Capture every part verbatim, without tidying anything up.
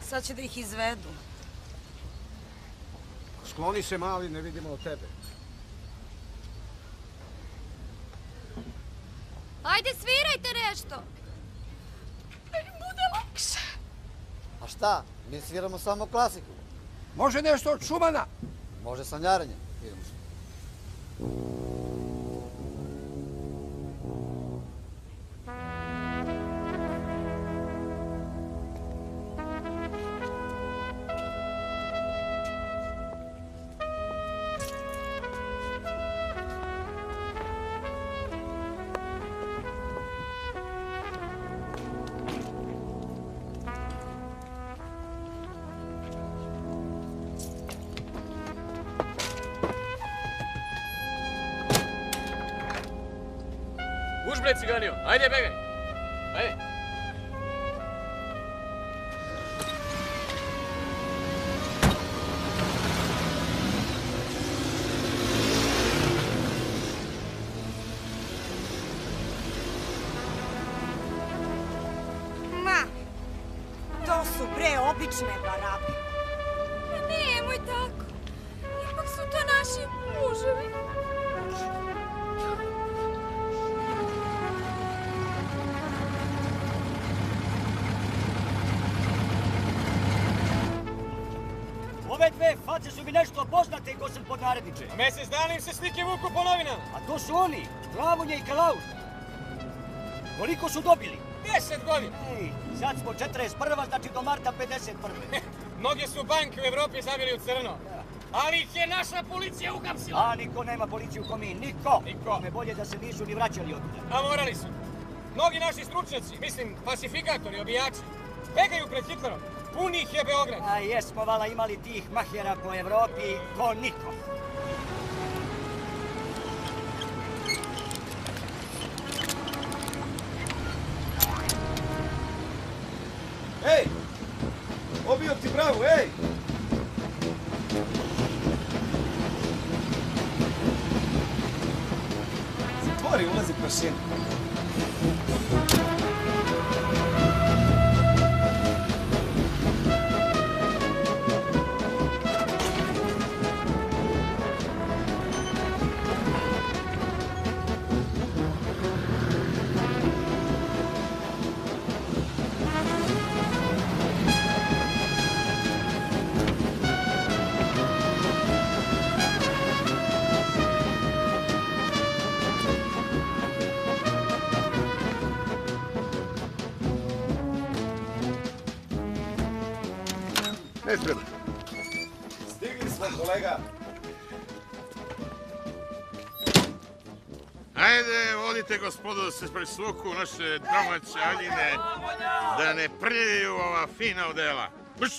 Sad će da ih izvedu. Skloni se, mali, ne vidimo od tebe. Ajde, svirajte nešto! Da im bude lakše. A šta? Mi sviramo samo klasiku. Može nešto od Šumana? Može sanjarenje. Idemo se. Uš bre ciganio, ajde begaj, ajde. Ma, to su bre obične barabe. Nemoj tako, ipak su to naši muževi. Ove dve face su mi nešto poznate, gospod podnaredniče. A mesec dana im se slike vuku po novinama. A to su oni, Glavonje i Kalauz. Koliko su dobili? Deset godina. Ej, sad smo četrdeset prva, znači do marta pedeset prve. Mnoge su banke u Evropi zabili u crno. Ali ih je naša policija uhapsila. A niko nema policiju ko mi, niko. Niko. Me bolje da se nisu ni vraćali od tuda. A morali su. Mnogi naši stručnjaci, mislim, falsifikatori, obijači, begaju pred Hitlerom. Puni ih je Beograd. A jesmo vala imali tih mahera po Evropi, ko niko. Ej! Obio ti bravu, ej! Zatvori, ulazi prašina. Ne treba. Stigli smo, kolega. Ajde, vodite gospodo da se presvuku naše domaće aljine, da ne prljaju ova fina odela. Brš!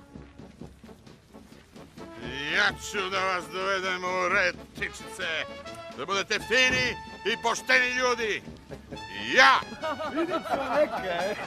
Ja ću da vas dovedem u red, čičice, da budete fini i pošteni ljudi. Ja! Vidi čoveke!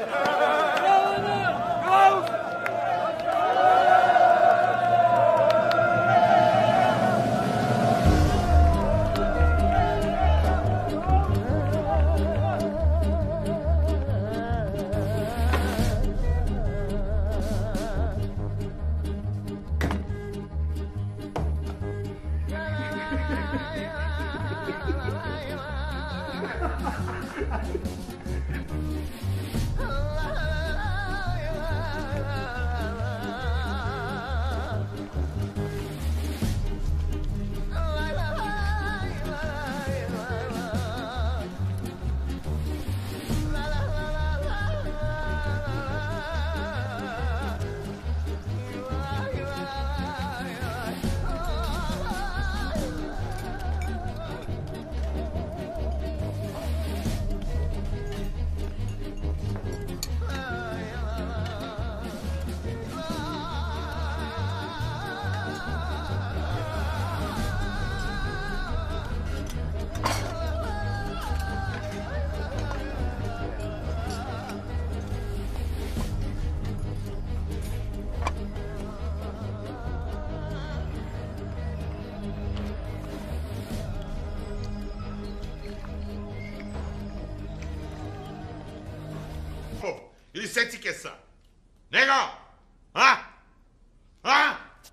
Ili secikesa. Nego! A? A?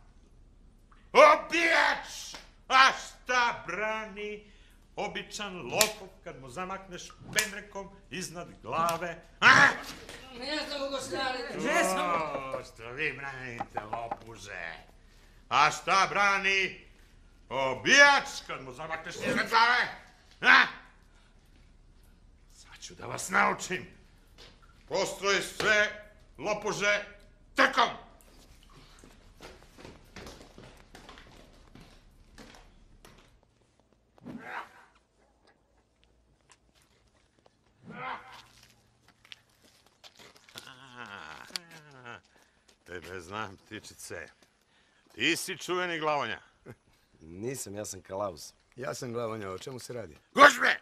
Obijač! A šta brani običan lopov kad mu zamakneš pendrekom iznad glave? A? Ne znam mogu staviti. Ne znam. O, što vi branite, lopuže. A šta brani obijač kad mu zamakneš iznad glave? A? Sad ću da vas naučim. Postroj sve, lopuže, trkom! Tebe znam, ptičice. Ti si čuveni Glavonja. Nisam, ja sam Kalauz. Ja sam Glavonja, o čemu se radi? Gužbe!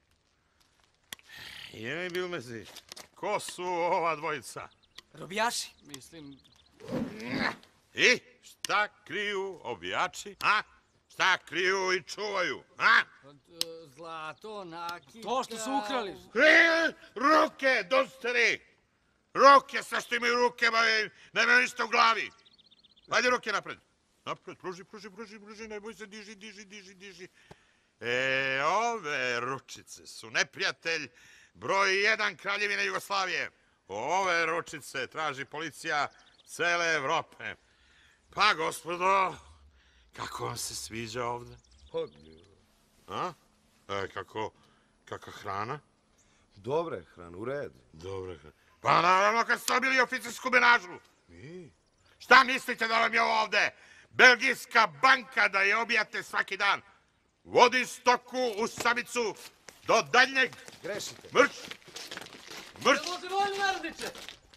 Jemi bil mezi. Ko su ova dvojica? Robijaši? Mislim... I šta kriju obijači? A? Šta kriju i čuvaju? A? Zlato, nakita... To što su ukrali. Kriju ruke, dostari! Ruke, sa što imaju ruke, ba nemaju ništa u glavi. Ajde ruke napred. Napred, pruži, pruži, pruži, pruži, ne boj se, diži, diži, diži, diži. E, ove ručice su neprijatelj broj jedan Kraljevine Jugoslavije. Ove ručice traži policija cele Evrope. Pa, gospodo, kako vam se sviđa ovde? A? E, kako, kakva hrana? Dobra je hrana, u redu. Dobra hrana. Pa naravno kad ste dobili oficersku menažu. I? Šta mislite da vam je ovo ovde? Belgijska banka da je obijate svaki dan. Vodi stoku u samicu do daljnjeg. Grešite. Mrš! Mrš! Voljno, narodniče!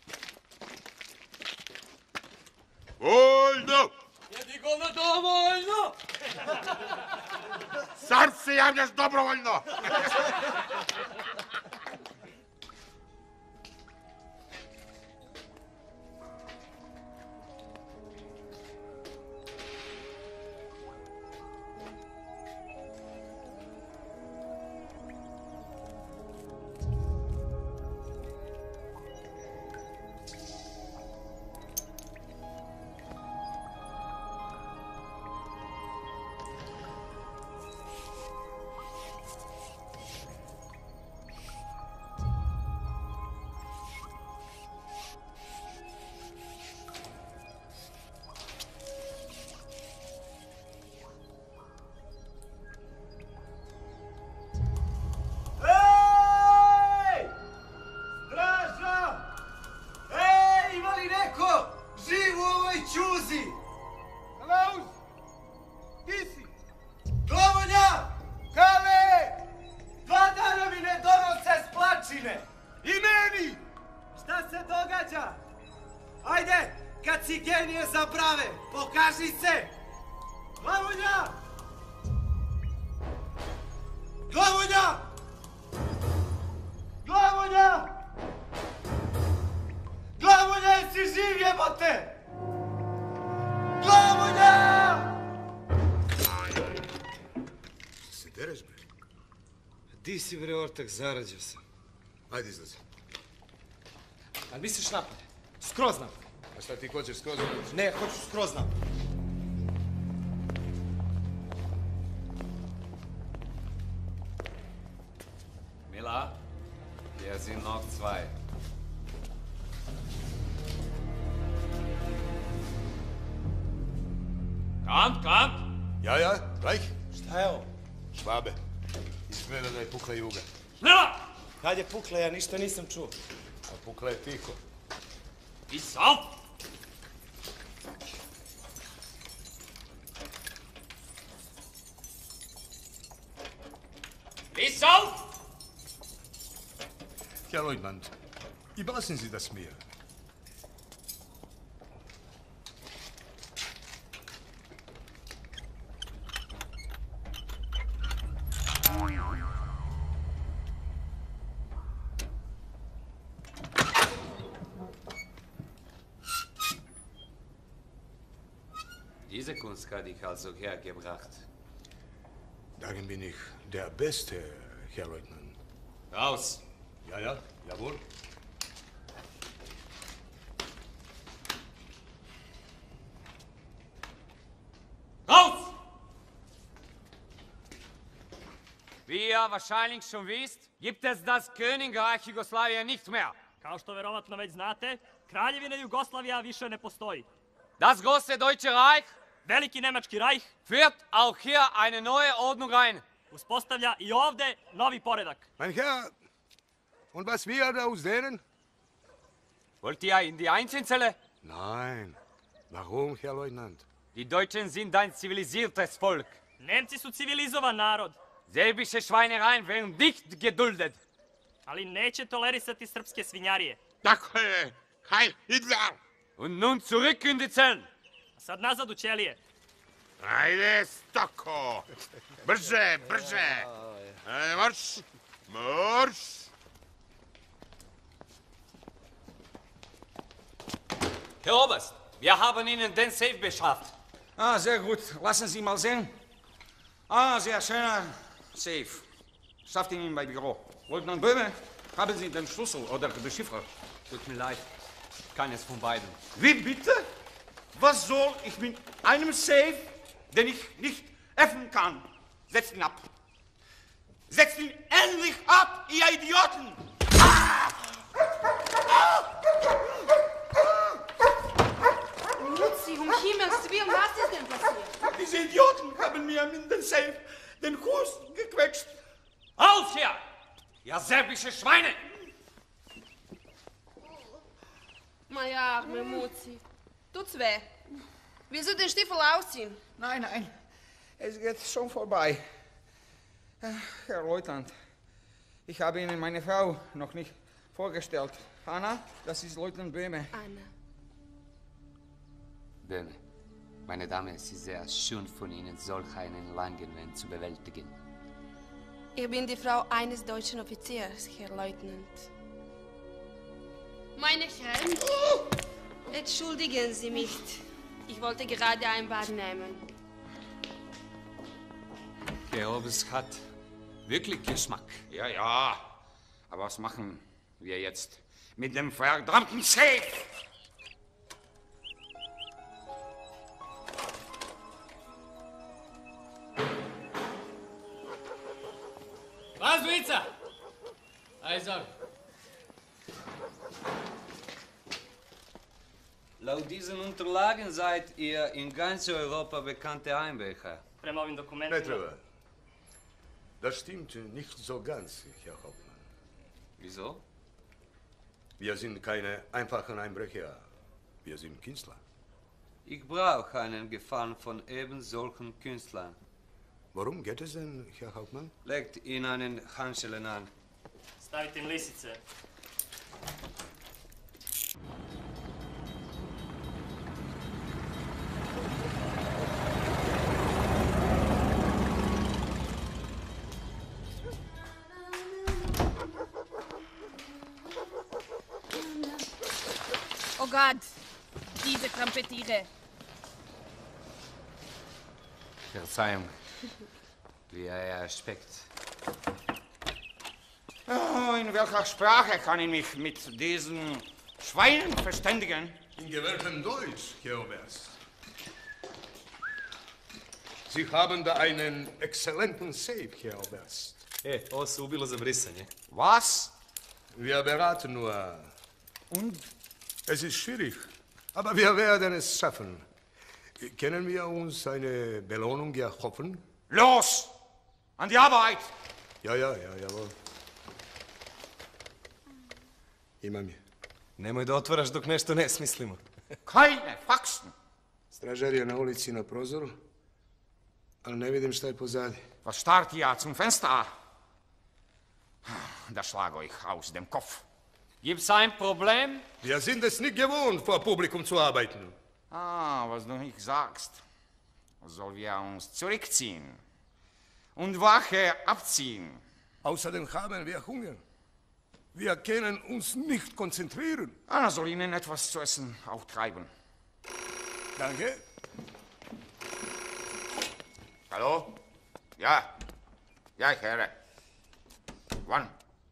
Voljno! Jedi govno dovoljno! Sam se javljaš dobrovoljno! Ti si, bre, ortak, zarađao sam. Ajde, izlazi. A misliš napad? Skroz napad. A šta ti hoćeš skroz napad? Ne, hoću skroz napad. Mila, hier sind noch zwei. Kommt, kommt! Ja, ja, gleich. Šta je ovo? Švabe. Izgleda da je pukla juga. Schneller! Kad je pukla, ja ništa nisam čuo. A pukla je tiho. Iss auf! Iss auf! Herr Leutnant, überlassen Sie das mir. Diese Kunst hat ich also hergebracht. Darin bin ich der Beste, Herr Leutnant. Raus! Ja, ja, jawohl. ihr wahrscheinlich schon wisst, gibt es das Königreich Jugoslawien nicht mehr. Kao što verovatno već znate, Kraljevina Jugoslavija više ne postoji. Das große Deutsche Reich Veliki Nemački rajh führt auch hier eine neue Ordnung ein. uspostavlja i ovde novi poredak. Mein Herr, und was wir aus denen? Wollt ihr in die Einzelzelle? Nein. Warum, Herr Leutnant? Die Deutschen sind ein zivilisiertes Volk. Nemci su civilizovan narod, Serbische Schweinereien werden nicht geduldet. ali neće tolerisati srpske svinjarije. Tako je. Heil Hitler! Und nun zurück in die Zellen. A sad nazad u ćelije. Ajde, stoko! Brže, brže! Ajde, marš! Marš! Herr Oberst, wir haben Ihnen den Safe beschafft. Ah, sehr gut. Lassen Sie mal sehen. Ah, sehr schöner Safe. Schafft ihn bei Büro. Leutnant Böhme, haben Sie den Schlüssel oder den Chiffre? Tut mir leid, keines von beiden. Wie bitte? Was soll ich mit einem Safe, den ich nicht öffnen kann? Setzt ihn ab. Setzt ihn endlich ab, ihr Idioten! Luzi, um Himmels Willen, was ist denn passiert? Diese Idioten haben mir mit dem Safe den Hust gequetscht. Auf hier! Ihr serbische Schweine! Ma ja, arme Muzi. Tut's weh. Willst du den Stiefel ausziehen? Nein, nein, es geht schon vorbei. Äh, Herr Leutnant, ich habe Ihnen meine Frau noch nicht vorgestellt. Hanna, das ist Leutnant Böhme. Anna. Böhme, meine Dame, es ist sehr schön von Ihnen, solch einen langen Weg zu bewältigen. Ich bin die Frau eines deutschen Offiziers, Herr Leutnant. Meine Herren, entschuldigen Sie mich. Ich wollte gerade ein Bad nehmen. Der Oberst hat wirklich Geschmack. Ja, ja, aber was machen wir jetzt mit dem verdammten Safe? Was, Luiza? Also. Laut diesen Unterlagen seid ihr in ganz Europa bekannte Einbrecher. Prema ovim dokumentima. Ne treba. Das stimmt nicht so ganz, Herr Hauptmann. Wieso? Wir sind keine einfachen Einbrecher. Wir sind Künstler. Ich brauche einen Gefallen von eben solchen Künstlern. Worum geht es denn, Herr Hauptmann? Legt ihn einen Handschellen an. Stavite im lisice. Oh Gott, diese Krampetiere. Verzeihung. Wie er speckt. Oh, in welcher Sprache kann ich mich mit diesen Schweinen verständigen? In gewähltem Deutsch, Herr Oberst. Sie haben da einen exzellenten Safe, Herr Oberst. E, ovo se ubilo za brisanje. Was? Wir beraten nur. Und? Es ist schwierig, aber wir werden es schaffen. Können wir uns eine Belohnung erhoffen? Los! An die Arbeit! Ja, ja, ja, jawohl. Imam je. Nemoj da otvaraš dok nešto ne smislimo. Keine Faxen! Stražar je na ulici na prozoru, ali ne vidim šta je pozadi. Was starrt ihr zum Fenster? Da schlage ich aus dem Kopf. Gibt's ein Problem? Wir sind es nicht gewohnt, vor Publikum zu arbeiten. Ah, was du nicht sagst. Sollen wir uns zurückziehen und Wache abziehen? Außerdem haben wir Hunger. Wir können uns nicht konzentrieren. Anna soll Ihnen etwas zu essen auftreiben. Danke. Hallo? Ja. Ja, ich höre. Wann?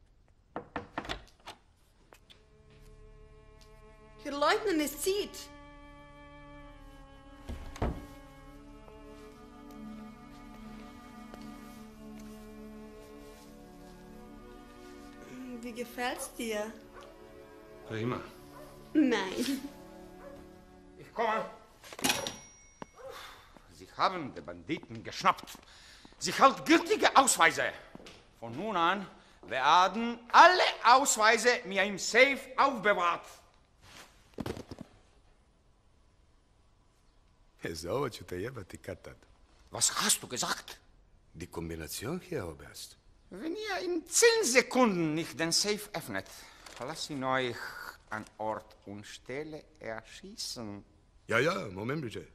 Herr Leutnant, es zieht. gefällt's dir? Prima. Nein. Ich komme. Sie haben die Banditen geschnappt. Sie hält gültige Ausweise. Von nun an werden alle Ausweise mir im Safe aufbewahrt. Za ovo ću te jebati katad. Was hast du gesagt? Die Kombination hier, Oberst. Wenn ihr in zehn Sekunden nicht den Safe öffnet, lasst ihn euch an Ort und Stelle erschießen. Ja, ja, Moment bitte.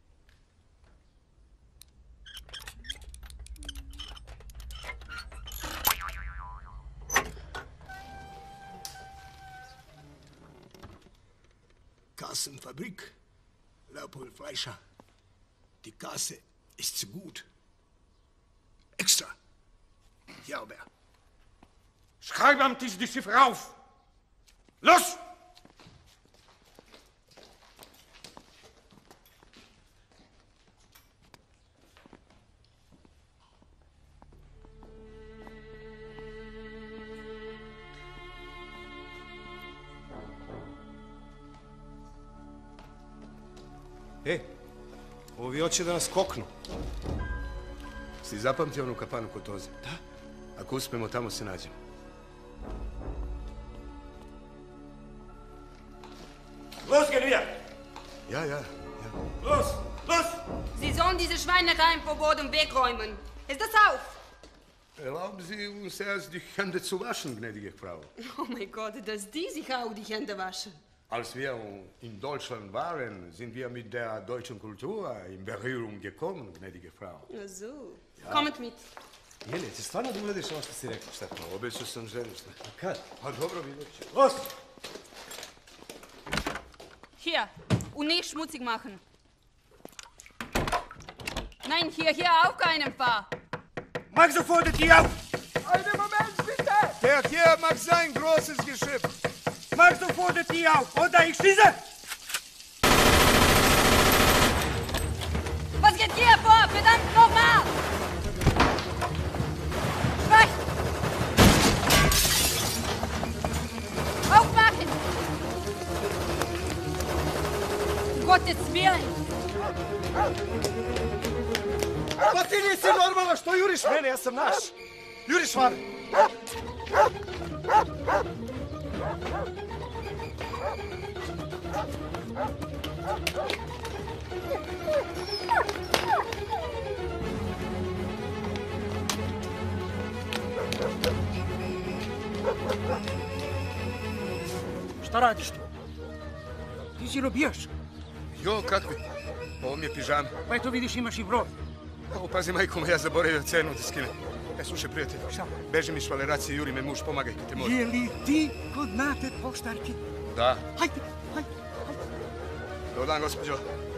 Kassenfabrik, Leopold Fleischer. Die Kasse ist zu gut. Extra. Ja, Albert. Schreib am Tisch die Ziffer auf. Los! E, ovi hoće da nas koknu. Si zapamtio onu kapanu kod Toze? Da. Ako uspemo, tamo se nađemo. Los, gehen wir! Ja, ja, ja. Los, los! Sie sollen diese Schweinereien vom Boden wegräumen. Ist das auf? Erlauben Sie uns erst die Hände zu waschen, gnädige Frau. Oh mein Gott, dass die sich auch die Hände waschen. Als wir in Deutschland waren, sind wir mit der deutschen Kultur in Berührung gekommen, gnädige Frau. Ach so. Ja. Kommt mit. Jeli, ćeš stvarno da uradiš ovo što si rekao, šta? Pa obećao sam ženište. A kad? Pa dobro, vidjet ću. Los! Hier, und nicht schmutzig machen. Nein, hier, hier auch keinen Paar. Mach sofort die Tür auf! Einen Moment, bitte! Der hier mag sein großes Geschäft. Mach sofort die Tür auf, oder ich schieße! Was geht hier vor? Verdammt nochmal! Schweig! Aufmachen! Um Gottes Willen! Pa ti nisi normalna, što juriš mene, ja sam naš. Juriš van. Šta radiš tu? Ti si robijaš. Jo, kakvi? Ovo mi je pižama. Pa eto vidiš, imaš i broj. Evo, pazi, majko me, ja zaboravio cenu da skinem. E, slušaj, prijatelj. Šta? Beži mi švaleracije, juri me muž, pomagaj, te može. Je li ti kod Nate poštarki? Da. Hajde, hajde, hajde. Dobar dan, gospođo.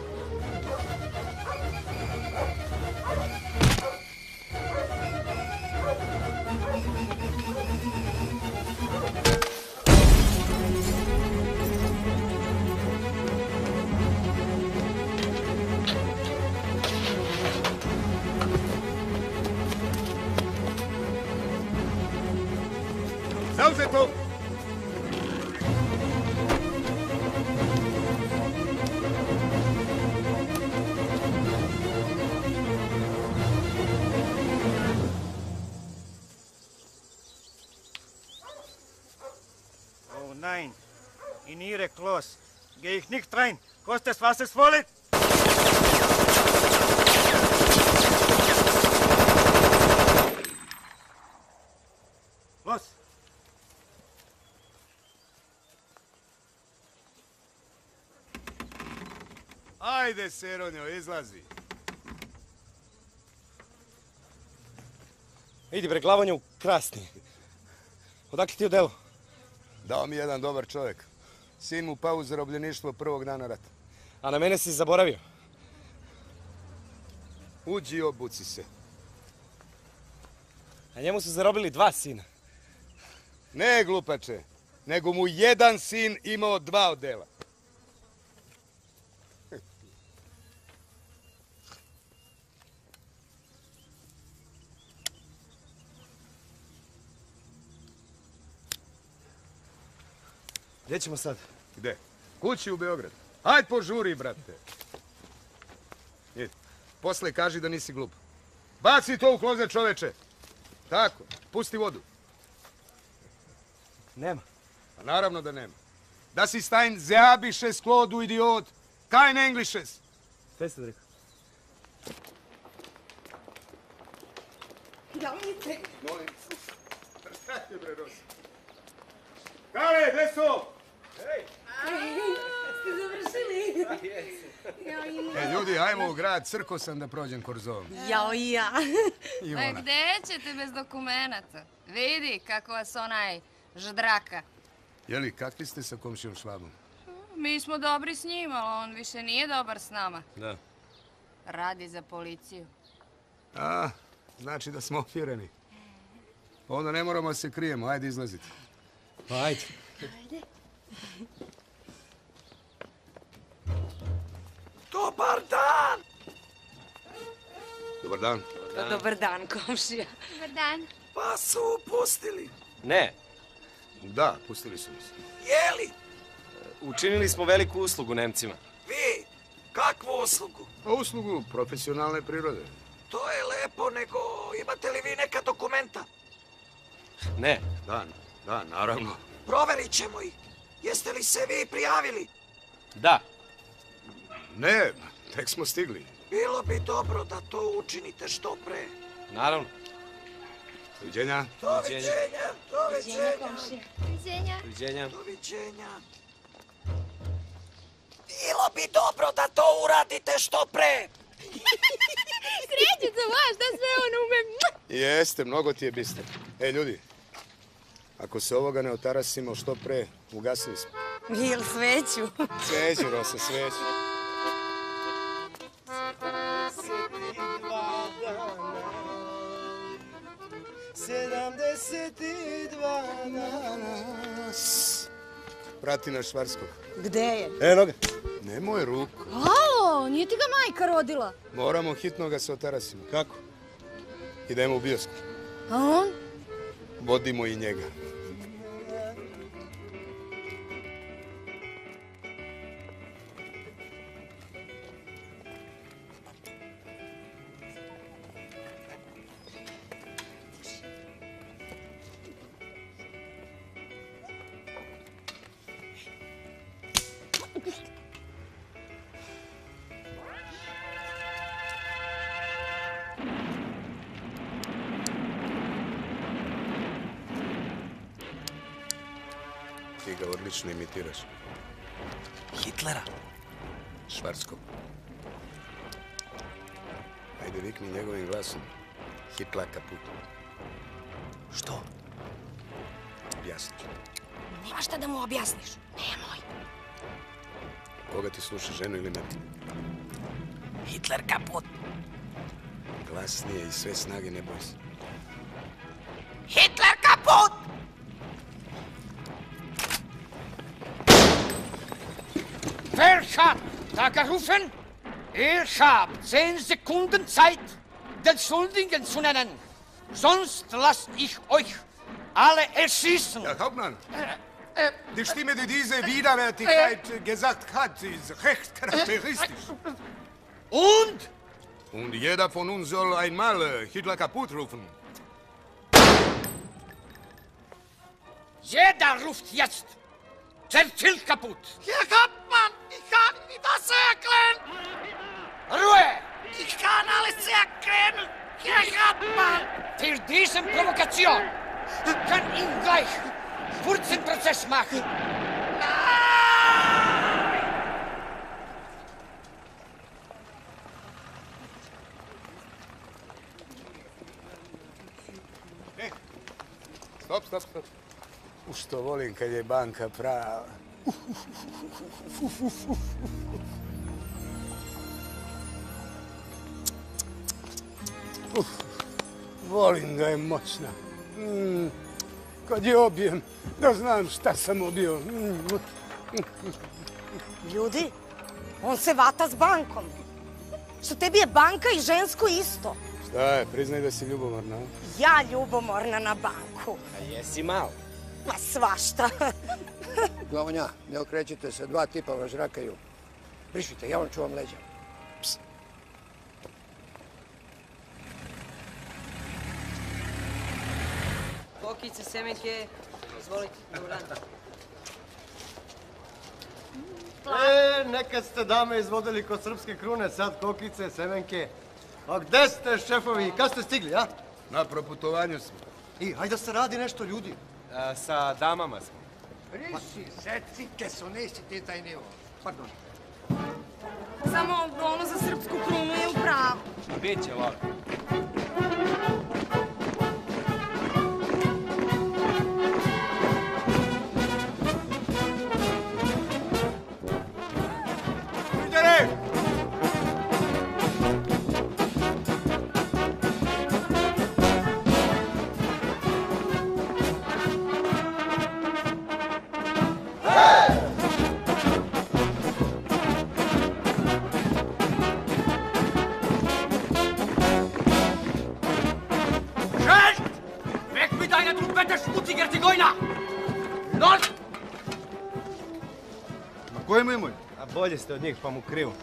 Zauzeto! Oh nein, in ihre Klos gehe ich nicht rein, kostet es was es wolle. Los! Ajde, Seronjo, izlazi. Idi bre, glavanju krasni. Odakle ti u delu? Dao mi jedan dobar čovjek. Sin mu pao u zarobljeništvo prvog dana rata. A na mene si zaboravio. Uđi i obuci se. A njemu su zarobili dva sina. Ne, glupače, nego mu jedan sin imao dva odela. Gdje ćemo sad? Gde? Kući u Beograd. Hajde požuri, brate. Idi. Posle kaži da nisi glup. Baci to u klozet, čoveče. Tako, pusti vodu. Nema. Pa naravno da nema. Da si stajn zeabiše sklodu, idiot. Kein Englisches. Sve ste rekao. Glavnice. Molim. Prstati, bre, Rosi. Kale, gde su? Hej! Ste završili? E, ljudi, ajmo u grad, crko sam da prođem korzom. Jao i ja. Pa gde ćete bez dokumenata? Vidi kako vas onaj ždraka. Jeli, kakvi ste sa komšijom Švabom? Mi smo dobri s njim, ali on više nije dobar s nama. Da. Radi za policiju. A, znači da smo ofireni. Pa onda ne moramo se krijemo, ajde izlazite. Pa ajde. Ajde. Dobar dan! Dobar dan. Dobar dan, komšija. Dobar dan. Pa su pustili. Ne. Da, pustili su nas. Jeli? Učinili smo veliku uslugu Nemcima. Vi? Kakvu uslugu? Pa uslugu profesionalne prirode. To je lepo, nego imate li vi neka dokumenta? Ne. Da, da, naravno. Proverit ćemo ih. Jeste li se vi prijavili? Da. Ne, tek smo stigli. Bilo bi dobro da to učinite što pre. Naravno. Doviđenja. Doviđenja. Doviđenja. Doviđenja. Doviđenja. Doviđenja. Bilo bi dobro da to uradite što pre. Srećica moja, šta sve on ume? Jeste, mnogo ti je bistar. E, ljudi, ako se ovoga ne otarasimo što pre, ugasili smo. Ili sveću. Sveću, Rosa, sveću. sedamdeset i dva dana. Prati naš Švarskog. Gde je? Eno ga. Nemoj ruku. Alo, nije ti ga majka rodila? Moramo hitno ga se otarasimo. Kako? Idemo u bioskop. A on? Vodimo i njega. Ti ga odlično imitiraš. Hitlera. Švarskog. Ajde, vikni njegovim glasom. Hitler kaput. Što? Objasnit ću. Nema šta da mu objasniš. Nemoj. Koga ti sluša, ženu ili mene? Hitler kaput. Glasnije i sve snage, ne boj se. Hitler kaput! Wer hat da gerufen? Ich hab zehn Sekunden Zeit, den Schuldigen zu nennen. Sonst lass ich euch alle erschießen. Ja, Hauptmann. Die Stimme, die diese Widerwärtigkeit gesagt hat, ist recht charakteristisch. Und? Und jeder von uns soll einmal Hitler kaputt rufen. Jeder ruft jetzt Churchill kaputt. Herr Hauptmann, ich kann Ihnen das erklären. Ruhe! Ich kann alles erklären, Herr Hauptmann. Für diese Provokation kann ich gleich kurzen Prozess machen. Stop, stop, stop. U što volim kad je banka prava. Uf, volim da je moćna. Mm, kad je obijem, da znam šta sam obio. Mm. Ljudi, on se vata s bankom. Što tebi je banka i žensko isto. Šta je, priznaj da si ljubomorna. Ja ljubomorna na banku. A jesi malo? Pa svašta. Glavonja, ne okrećite se, dva tipa vas žrakaju. Prišite, ja vam čuvam leđa. Pst. Kokice, semenke, izvolite, dobar dan. E, nekad ste dame izvodili kod srpske krune, sad kokice, semenke. A gde ste, šefovi? Kad ste stigli, a? Na proputovanju smo. I, hajde da se radi nešto, ljudi. A, sa damama smo. Riši, secike su, nisi ti taj nivo. Pardon. Samo ono za srpsku krunu je u pravu. Biće, Lola. Kojemu imoj? A bolje ste od njih, pa mu krivu.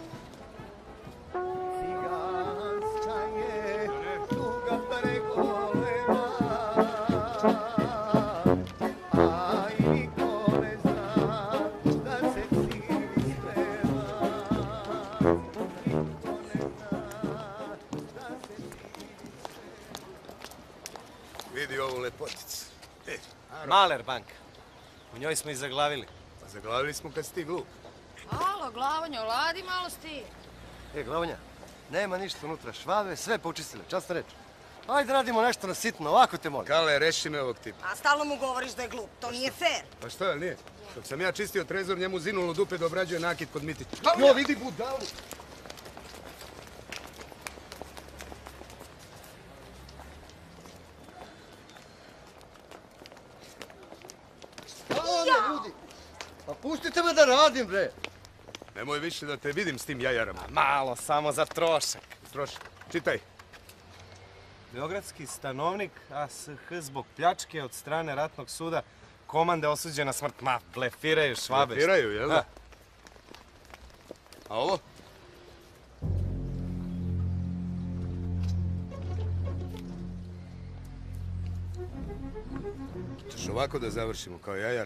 Vidi ovu lepoticu. E, Maler banka. U njoj smo i zaglavili. Pa zaglavili smo kad si ti glup. Alo, Glavonja, oladi malo sti. E, Glavonja, nema ništa unutra, švave, sve počistile, časno reč. Ajde radimo nešto na sitno, ovako te molim. Kale, reši me ovog tipa. A stalno mu govoriš da je glup, to nije fair. Pa što, jel nije? Dok sam ja čistio trezor, njemu zinulo dupe da obrađuje nakit kod Mitića. Jo, vidi budalu! Stvarno, ljudi! Pa pustite me da radim, bre! Nemoj više da te vidim s tim jajarama. Malo, samo za trošak. Trošak. Čitaj. Beogradski stanovnik A S H zbog pljačke od strane ratnog suda komande osuđen na smrt. Ma, blefiraju švabe. Blefiraju, jel da? A ovo? Ćeš ovako da završimo kao jajar?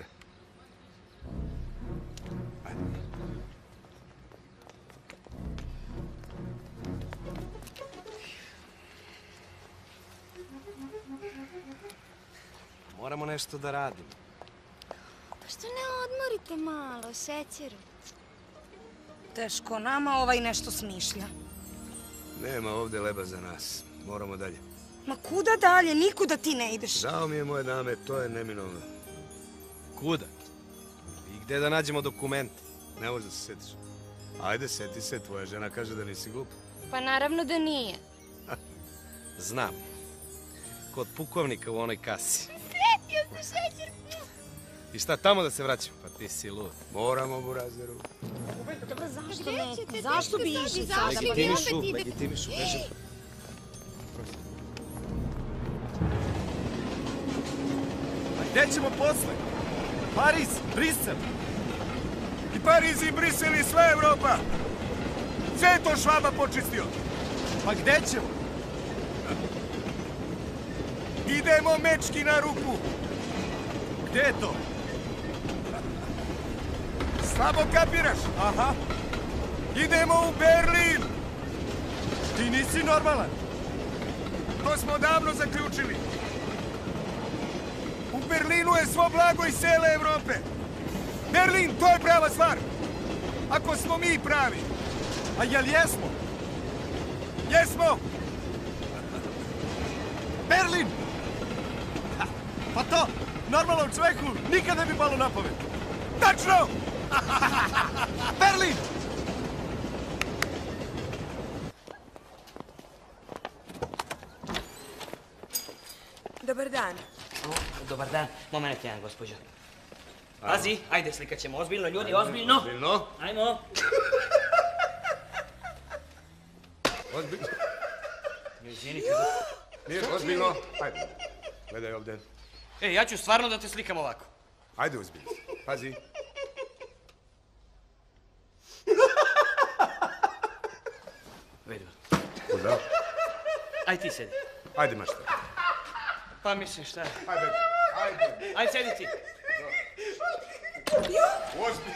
Moramo nešto da radimo. Pa što ne odmorite malo, šećeru? Teško nama ovaj nešto smišlja. Nema ovde leba za nas. Moramo dalje. Ma kuda dalje? Nikuda ti ne ideš. Žao mi je, moje dame, to je neminovno. Kuda? I gde da nađemo dokumente? Ne možeš da se setiš. Ajde, seti se, tvoja žena kaže da nisi glup. Pa naravno da nije. Znam. Kod pukovnika u onoj kasi. Sretio se, šećer! I šta, tamo da se vraćamo? Pa ti si lud. Moramo, burazeru. Zašto ne? Zašto bi išli sada? Legitimišu, legitimišu, beži. A gde ćemo posle? Pariz, Brisel. I Pariz i Brisel i sva Evropa. Sve je to Švaba počistio. Pa gde ćemo? Idemo mečki na ruku. Gde je to? Slabo kapiraš. Aha. Idemo u Berlin. Ti nisi normalan. To smo davno zaključili. U Berlinu je svo blago iz cele Evrope. Berlin, to je prava stvar. Ako smo mi pravi. A jel jesmo? Jesmo. Berlin! Pa to, normalnom čoveku nikad ne bi palo na pamet. Tačno! Berlin! Dobar dan. Dobar dan. Moment jedan, gospođo. Pazi, ajde, slikat ćemo. Ozbiljno, ljudi, ozbiljno. Ozbiljno? Ajmo. Ozbiljno. Mir, ozbiljno. Ajde, gledaj ovde. E, ja ću stvarno da te slikam ovako. Ajde uzbilj. Pazi. Vidimo. Kuda? Aj ti sedi. Ajde mašta. Pa mislim šta je. Ajde, ajde. Ajde sedi ti. Ozbilj.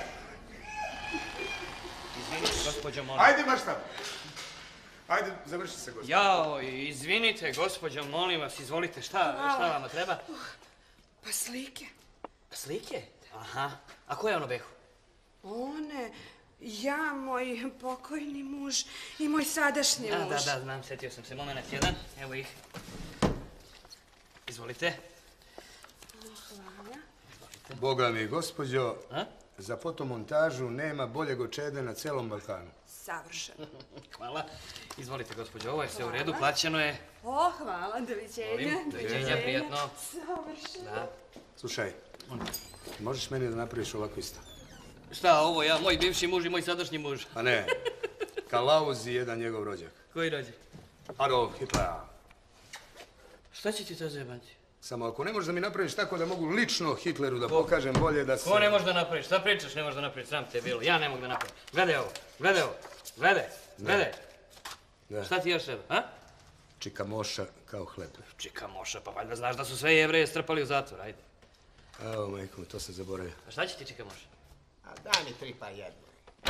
Izvinite, gospođo, molim. Ajde mašta. Ajde, završi se, gospođo. Jao, izvinite, gospođo, molim vas, izvolite, šta, šta vama treba? Pa slike. Slike? Aha. A ko je ono behu? One, ja, moj pokojni muž i moj sadašnji Da, muž. da, da, znam, sjetio sam se. Moment jedan, evo ih. Izvolite. Hvala. Boga mi, gospođo, za fotomontažu nema boljeg od čede na celom Balkanu. Savršeno. Hvala. Izvolite, gospođo, ovo je sve u redu, plaćeno je. O, hvala, doviđenja. Molim, doviđenja, prijatno. Savršeno. Da. Slušaj, možeš meni da napraviš ovako isto? Šta, ovo ja, moj bivši muž i moj sadašnji muž? Pa ne, Kalauz i jedan njegov rođak. Koji rođak? Adolf Hitler. Šta će ti to zajebanti? Samo ako ne možeš da mi napraviš tako da mogu lično Hitleru da pokažem bolje da se... Ko ne može da napraviš? Šta pričaš ne može da napraviš? Sram te bilo. Ja ne mogu da napravim. Gledaj ovo, gledaj ovo, gledaj, gledaj. Da. Šta ti još treba, a? Čika moša kao hleb. Čika moša, pa valjda znaš da su sve Jevreje strpali u zatvor, ajde. Evo, majko, to sam zaboravio. A šta će ti čika moša? A daj mi tri pa jedno.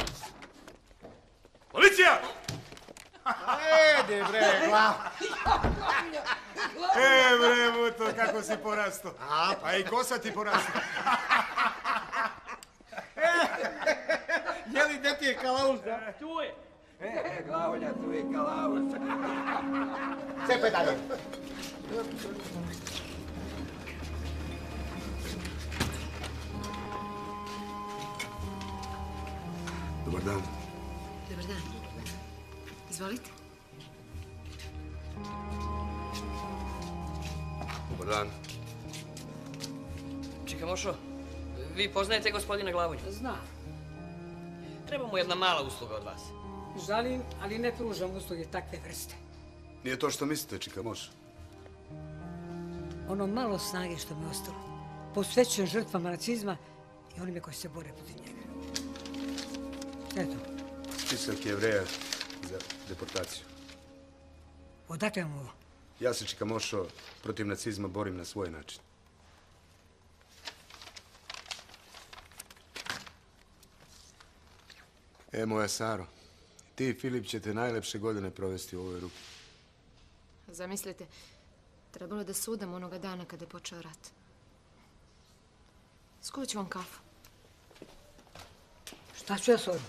Policija! Edi bre, glav. E, bre, Vuto, kako si porasto. A i kosa ti porasto. Je li gde ti je Kalauz, da? Tu je. E, e, glavolja, tu je Kalauz. Cepaj dalje. Dobar dan. Dobar dan. Izvolite. Dobar dan. Čika mošo, vi poznajete gospodina Glavonju? Znam. Treba mu jedna mala usluga od vas. Žalim, ali ne pružam usluge takve vrste. Nije to što mislite, čika moš. Ono malo snage što mi je ostalo, posvećujem žrtvama nacizma i onime koji se bore protiv njega. Eto, Spisak Jevreja za deportaciju. odakle vam ovo? Ja se, čika mošo, protiv nacizma borim na svoj način. E, moja Saro, ti i Filip ćete najlepše godine provesti u ovoj ruki. Zamislite, trebalo je da sudam onoga dana kada je počeo rat. Skuvat ću vam kafu. Šta ću ja s ovim?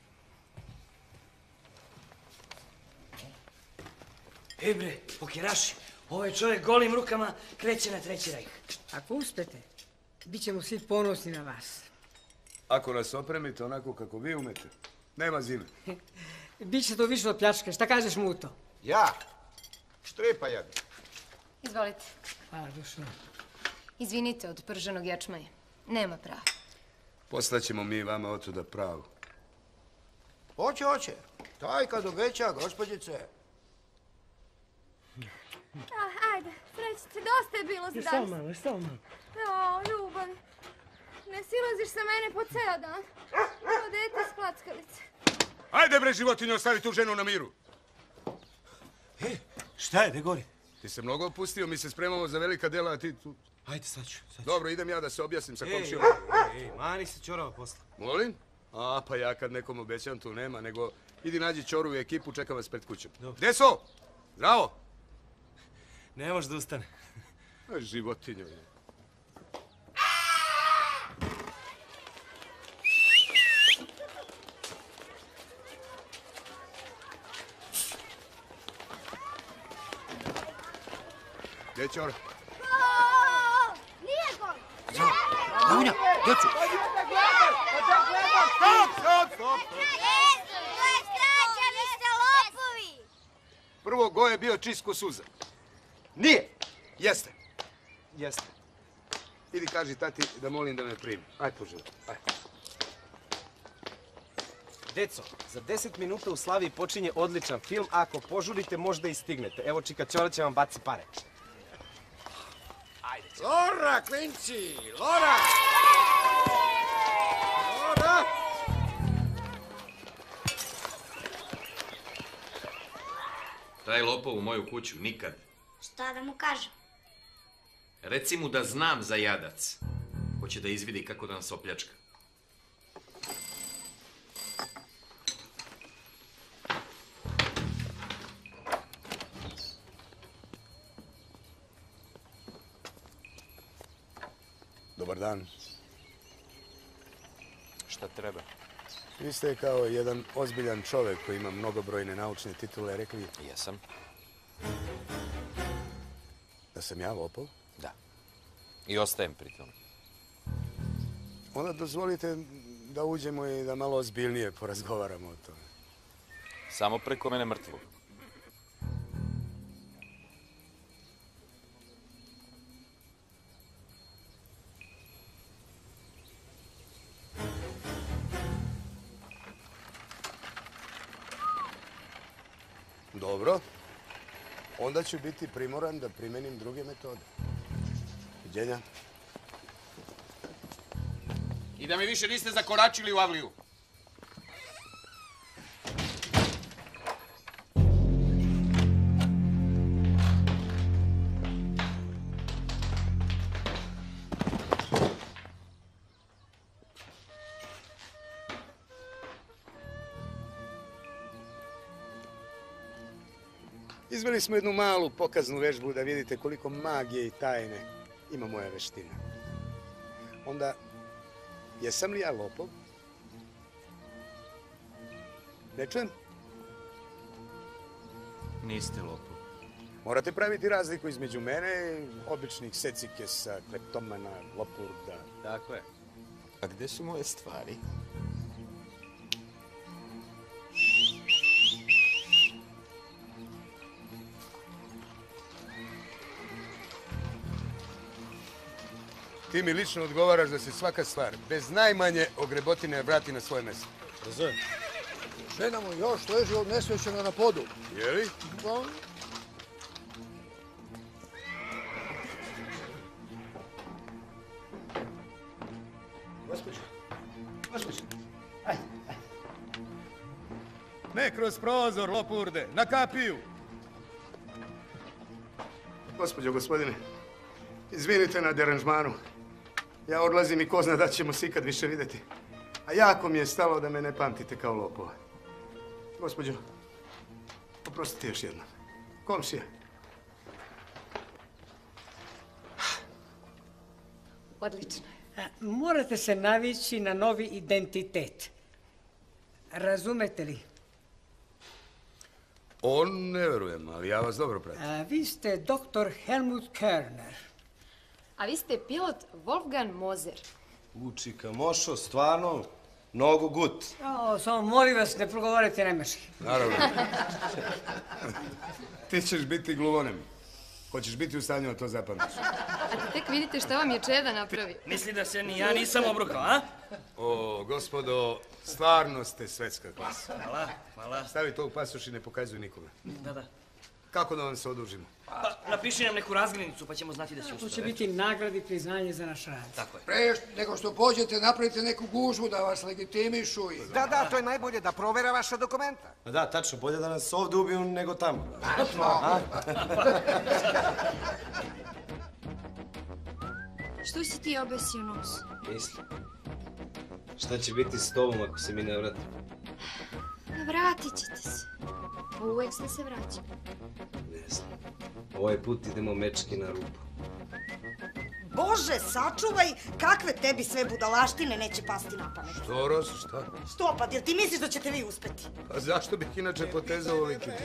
Ej bre, pokeraši, ovaj čovjek golim rukama kreće na treći rajh. Ako uspete, bit ćemo svi ponosni na vas. Ako nas opremite onako kako vi umete, nema zime. Biće to više od pljačke. Šta kažeš, Muto? Ja? Tri pa jedno. Izvolite. Hvala, dušo. Izvinite od prženog ječmaja. Nema prava. Poslaćemo mi vama otuda pravu. Hoće, hoće. Taj kad obeća, gospođice. Ah, ajde, srećice, dosta je bilo za Još danas. samo malo, još samo malo. O, ljubav, ne silaziš sa mene po ceo dan. O, dete s klackalice. Ajde bre, životinjo, ostavi tu ženu na miru. E, šta je, gde gori? Ti se mnogo opustio, mi se spremamo za velika dela, a ti tu... Ajde, sad ću, sad ću. Dobro, idem ja da se objasnim sa Ej, komšijom. ej, ej, mani se čorava posla. Molim? A, pa ja kad nekom obećam tu nema, nego idi nađi Ćoru i ekipu, čekam vas pred kućom. Deso! Zdravo! Ne može da ustane. A, životinjo je. Gdje je Ćora? Nije gol! Glavonja, djecu! Stop, stop, stop! To je straća, vi ste lopovi! Prvo, go je bio čist ko suza. Nije! Jeste. Jeste. Idi kaži tati da molim da me primi. Ajde, poželi. Ajde. Deco, za deset minuta u Slaviji počinje odličan film, a ako požurite možda i stignete. Evo, čika Ćora će vam baci pare. Ajde, Lora, klinci, Lora! Lora! Taj lopov u moju kuću nikad. Šta da mu kažem? Reci mu da znam za jadac. Hoće da izvidi kako da nas opljačka. Dobar dan. Šta treba? Vi ste kao jedan ozbiljan čovjek koji ima mnogobrojne naučne titule rekli... Jesam. Da sam ja lopov? Da. I ostajem pri tom. Onda dozvolite da uđemo i da malo ozbiljnije porazgovaramo o tome. Samo preko mene mrtvog. Dobro. Onda ću biti primoran da primenim druge metode. Viđenja. I da mi više niste zakoračili u avliju. Izveli smo jednu malu pokaznu vežbu da vidite koliko magije i tajne ima moja veština. Onda, jesam li ja lopov? Ne čujem? Niste lopov. Morate praviti razliku između mene, običnih secikesa, kleptomana, lopurda. Tako je. A gde su moje stvari? Ti mi lično odgovaraš da se svaka stvar, bez najmanje ogrebotine, vrati na svoje mjesto. Razumem. Žena mu još leži odnesvećena na podu. Je li? Da. Gospođo, gospođo, aj, aj. Ne kroz prozor, lopurde, na kapiju. Gospođo, gospodine, izvinite na deranžmanu. Ja odlazim i ko zna da ćemo se ikad više vidjeti. A jako mi je stalo da me ne pamtite kao lopova. Gospođo, oprostite još jednom. Komšija. Odlično. Morate se navići na novi identitet. Razumete li? On ne verujem, ali ja vas dobro pratim. A, vi ste doktor Helmut Körner. A vi ste pilot Wolfgang Moser. Uči Kamošo, stvarno, mnogo gut. O, samo molim vas, ne progovorite nemački. Naravno. Ti ćeš biti gluvonem. Hoćeš biti u stanju da to zapamtiš. Tek vidite šta vam je Čeda napravi. Misli da se ni ja nisam obrukao, a? O, gospodo, stvarno ste svetska klasa. Hvala, hvala. Stavi to u pasoš i ne pokazuj nikome. Da, da. Kako da vam se odužimo? Pa, napiši nam neku razglednicu pa ćemo znati da si To ustao. će biti nagrad i priznanje za naš rad. Tako je. Pre nego što pođete, napravite neku gužvu da vas legitimišu i... Da, da, to je najbolje da provera vaša dokumenta. Pa da, tačno, bolje da nas ovdje ubiju nego tamo. Tačno. Što si ti obesio nos? Mislim. Šta će biti s tobom ako se mi ne vratimo? Vratit ćete se. Uvijek ste se vraćali. Ne znam. Ovaj put idemo mečki na rupu. Bože, sačuvaj, kakve tebi sve budalaštine neće pasti na pamet. Što, Rosu, šta? Stopad, jel ti misliš da ćete vi uspeti? Pa zašto bih inače potezao ovoliki put?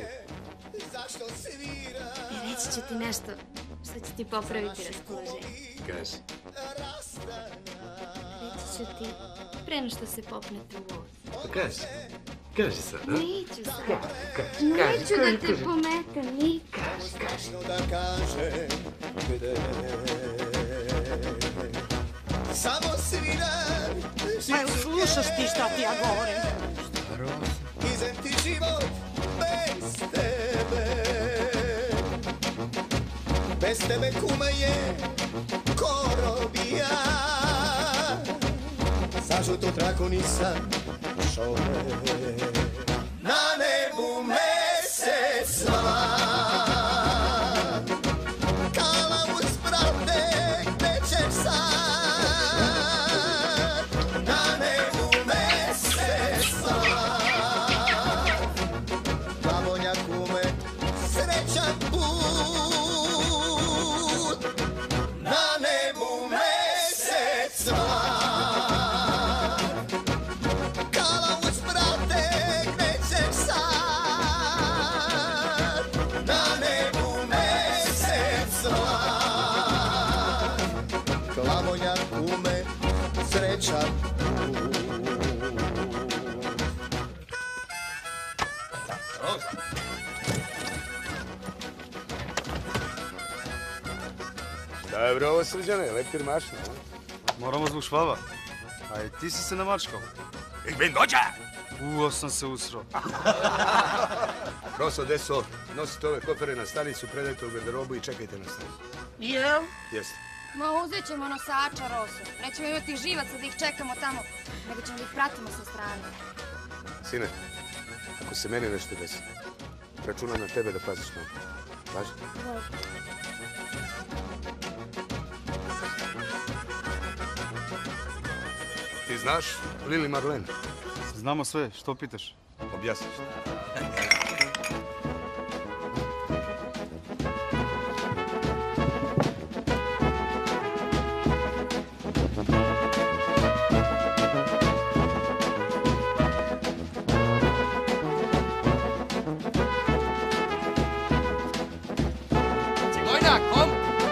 E, reći ću ti nešto što će ti popraviti raspoloženje. Kaži. Reći ću ti pre nego što se popnete u vodu. Pa kaži. Kaži sad, da? Neću sad. Kaži, Neću kaži, da te kaži. pometem nikad. da kažem gde. Samo sviram Ma jel slušaš ti šta ti ja govorim? Izem ti život bez tebe. bez tebe kume je korobija. Za žutu traku nisam čovek. Na nebu mesec sva, kalauz brate, gde ćeš sad? Na nebu mesec sva, Slavonja kume, srećan put. Na nebu mesec sva, kalauz brate, gde ćeš sad? Na nebu mesec sva, Slavonja kume, srećan put. Da je bre ovo Srđane, leptir mašna. Moramo zbog švaba. A i ti si se namačkao. Ich bin Deutscher! Uo sam se usro. Roso, deso, nosite ove kofere na stanicu, predajte u garderobu i čekajte nas tamo. Jel? Jeste. Ma uzet ćemo nosača, Rosu. Nećemo imati živaca da ih čekamo tamo, nego ćemo da ih pratimo sa strane. Sine, ako se meni nešto desi, računam na tebe da paziš na me. Važi? Ti znaš Lili Marlene? Znamo sve, što pitaš? Objasniš. Zigeuner, komm!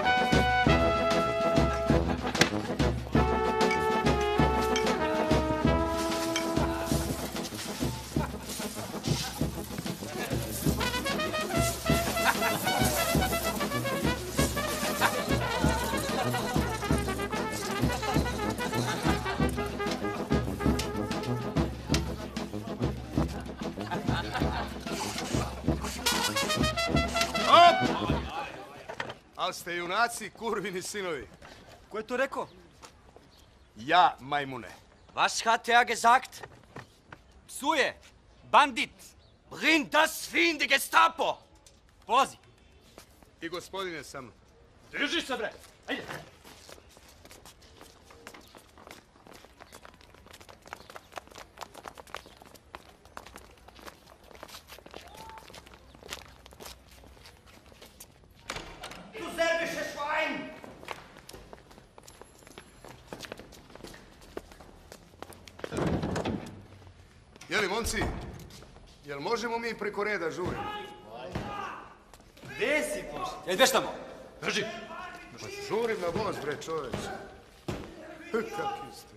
Ali ste junaci, kurvini sinovi. Ko je to rekao? Ja, majmune. Was hat er gesagt? Psuje, bandit, bring das Vieh in die Gestapo. Polazi. I gospodine sam. Drži se, bre. Ajde. Du serbische Schwein! Jeli, momci, jel možemo mi preko reda žuriti? Gde si, Bože? Ej, ideš tamo. Drži. Pa žurim na voz, bre, čoveče. Kakvi ste?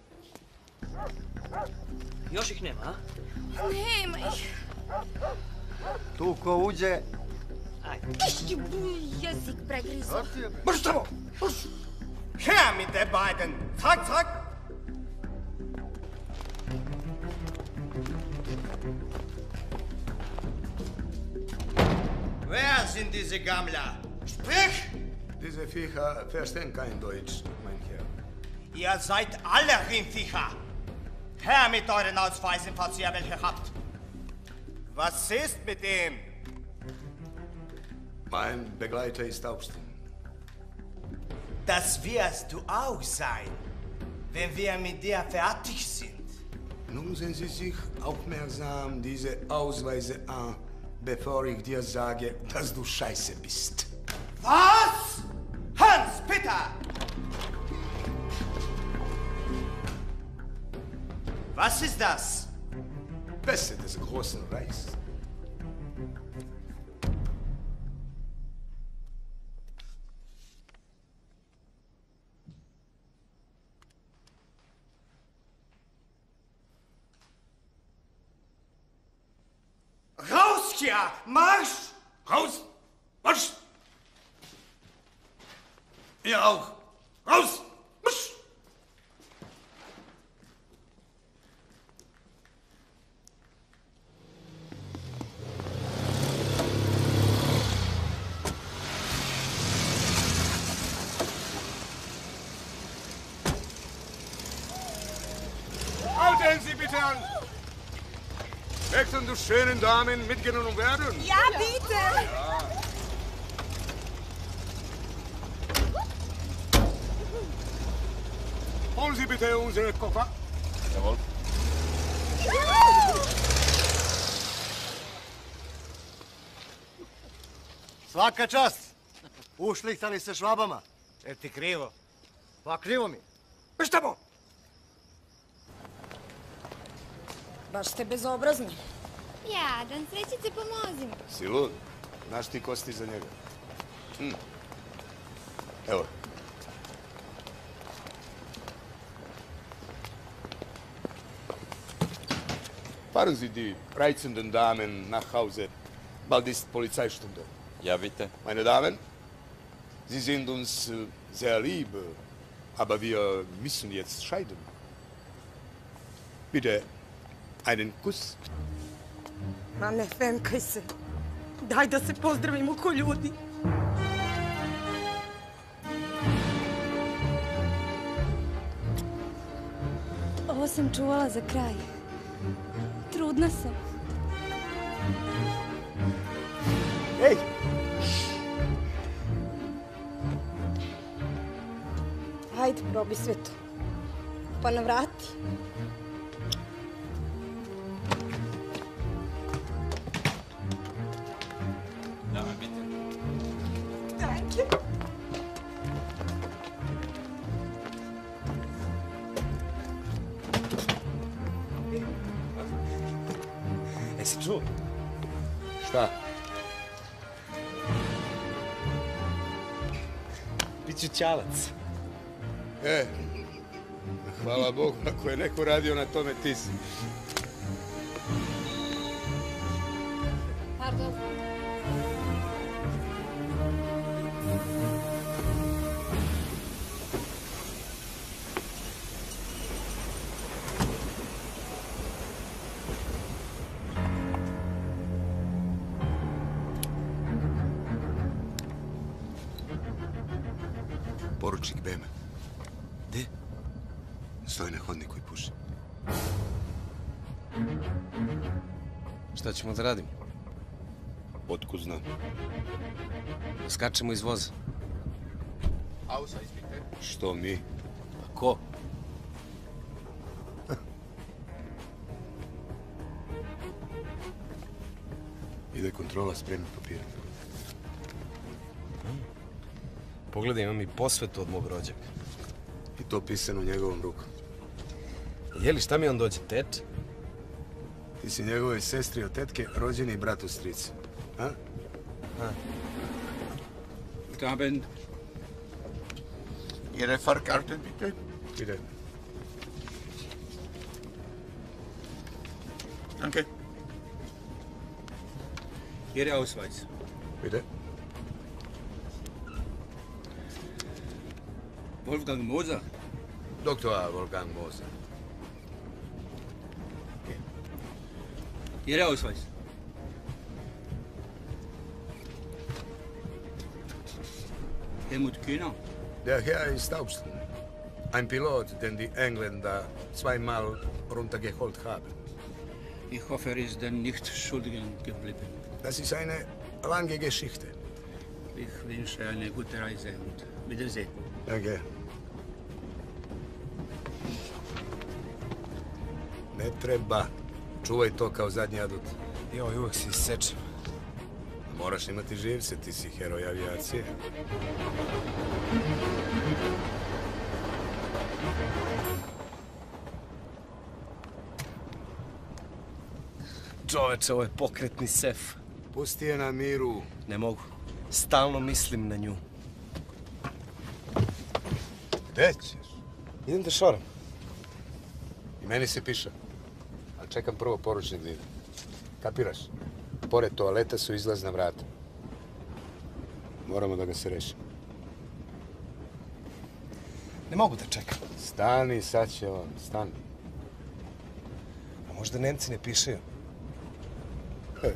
Još ih nema, a? Nema ih. Tu ko uđe... Išću, jezik pregrizo. Marš tamo! Her mit der beiden! Zack, zack! Wer sind diese Gammler? Sprich! Diese Viecher verstehen kein Deutsch, mein Herr. Ihr seid alle Rindviecher! Her mit euren Ausweisen, falls ihr welche habt! Was ist mit ihm? Mein Begleiter ist Augustin. Das wirst du auch sein, wenn wir mit dir fertig sind. Nun sehen Sie sich aufmerksam diese Ausweise an, bevor ich dir sage, dass du scheiße bist. Was? Hans, bitte! Was ist das? Pässe des Großen Reichs. Raus hier! Marsch! Raus! Marsch! Ihr auch! Raus! Marsch! Bayern! Möchten du schönen Damen mitgenommen werden? Ja, bitte! Ja. Holen Sie bitte unsere Koffer. Jawohl. Svaka čast. Ušlihtali se švabama. Jer ti krivo? Pa krivo mi. Biš tamo! Baš ste bezobrazni. Jadan, srećice, pomozi mi. Si lud? Znaš ti kosti za njega? Hm. Evo. Fahren Sie die reizenden Damen nach Hause. Bald ist Polizeistunde. Ja, bitte. Meine Damen, Sie sind uns äh, sehr lieb, aber wir müssen jetzt scheiden. Bitte, einen Kuss. Ma ne femkaj se. Daj da se pozdravimo ko ljudi. Ovo sam čuvala za kraj. Trudna sam. Ej! Ajde, probi sve to. Pa navrati. Dame, bitte. Thank you. Jesi čuo? Šta? Biću ćalac. E, hvala Bogu, ako je neko radio na tome, ti si. Pardon. Poručnik Bema. Gde? Stoji na hodniku i puši. Šta ćemo da radimo? Otkud znam. Skačemo iz voza. Što mi? Pa ko? Ide kontrola, spremi papire. Pogledaj, imam i posvetu od mog rođaka. I to pisano njegovom rukom. Jeli, šta mi on dođe, teč? Ti si njegove sestri od tetke, rođeni brat od strica. A? A. Guten Abend. Ihre Fahrkarte, bitte. Bitte. Danke. Ihre Ausweis. Bitte. Wolfgang Moser. Doktor Wolfgang Moser. Ihre Ausweis. Helmut Kühner. Der Herr ist Taubsten. Ein Pilot, den die Engländer zweimal runtergeholt haben. Ich hoffe, er ist den Nicht-Schuldigen geblieben. Das ist eine lange Geschichte. Ich wünsche eine gute Reise und Wiedersehen. Danke. Ne treba. Čuvaj to kao zadnji adut. Joj, uvek si isečem. Moraš imati živce, ti si heroj avijacije. Čoveče, ovo je pokretni sef. Pusti je na miru. Ne mogu. Stalno mislim na nju. Gde ćeš? Idem da šoram. I meni se piše. Ali čekam prvo poručnik da ide. Kapiraš? Pored toaleta su izlazna vrata. Moramo da ga se rešimo. Ne mogu da čekam. Stani, sad će on. Stani. A možda Nemci ne pišaju? E.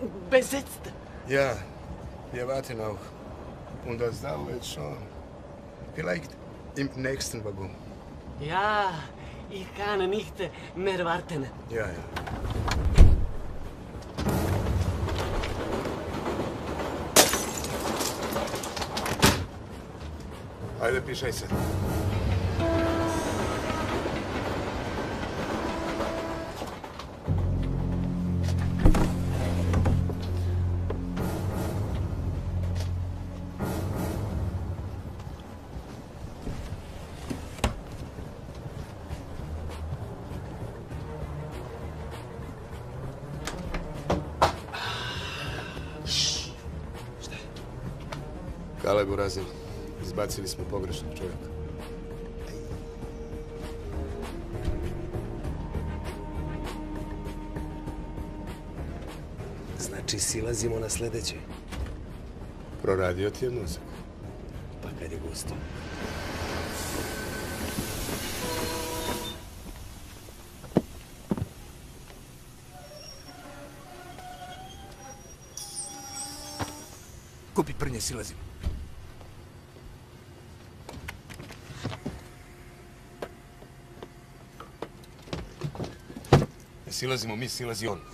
besetzt. Ja, wir warten auch. Und das dauert schon. Vielleicht im nächsten Waggon. Ja, ich kann nicht mehr warten. Ja, ja. Ajde, pišaj se. Kalagu razil. Izbacili smo pogrešnog čovjeka. Znači, silazimo na sljedeće. Proradio ti je mozak. Pa kad je gusto. Kupi prnje, silazimo. Ne silazimo mi, silazi on.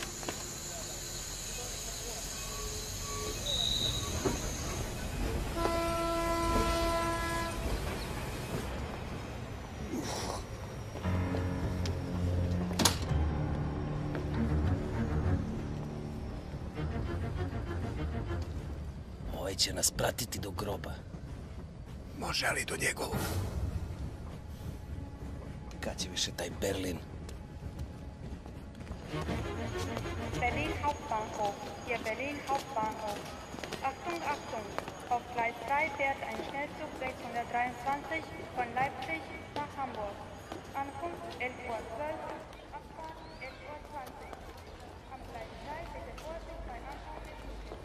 Ovaj će nas pratiti do groba. Može, ali do njegovog. Kad će više taj Berlin? Berlin Hauptbahnhof, hier Berlin Hauptbahnhof. Achtung, Achtung! Auf Gleis drei fährt ein Schnellzug sechshundertdreiundzwanzig von Leipzig nach Hamburg. Ankunft elf Uhr zwölf, Abfahrt elf Uhr zwanzig. Am Gleis drei bitte Vorsicht bei Anfang des Zuges.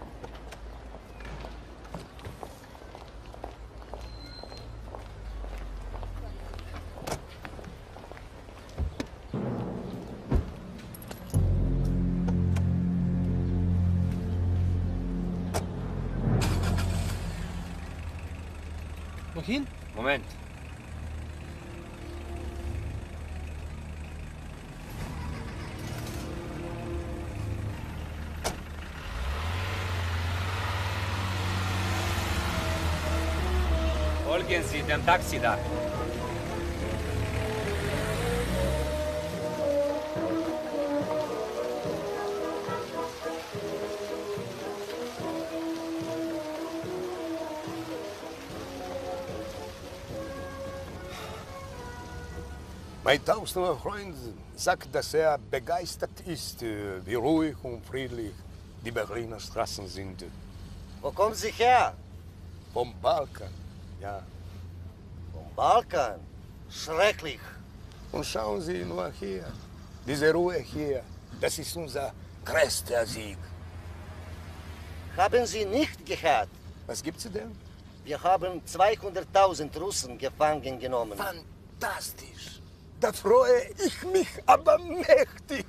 Wohin? Moment. Folgen Sie dem Taxi da. Mein tausender Freund sagt, dass er begeistert ist, wie ruhig und friedlich die Berliner Straßen sind. Wo kommen Sie her? Vom Balkan, ja. Vom Balkan? Schrecklich. Und schauen Sie nur hier, diese Ruhe hier, das ist unser größter Sieg. Haben Sie nicht gehört? Was gibt's denn? Wir haben zweihunderttausend Russen gefangen genommen. Fantastisch. Da freue ich mich aber mächtig.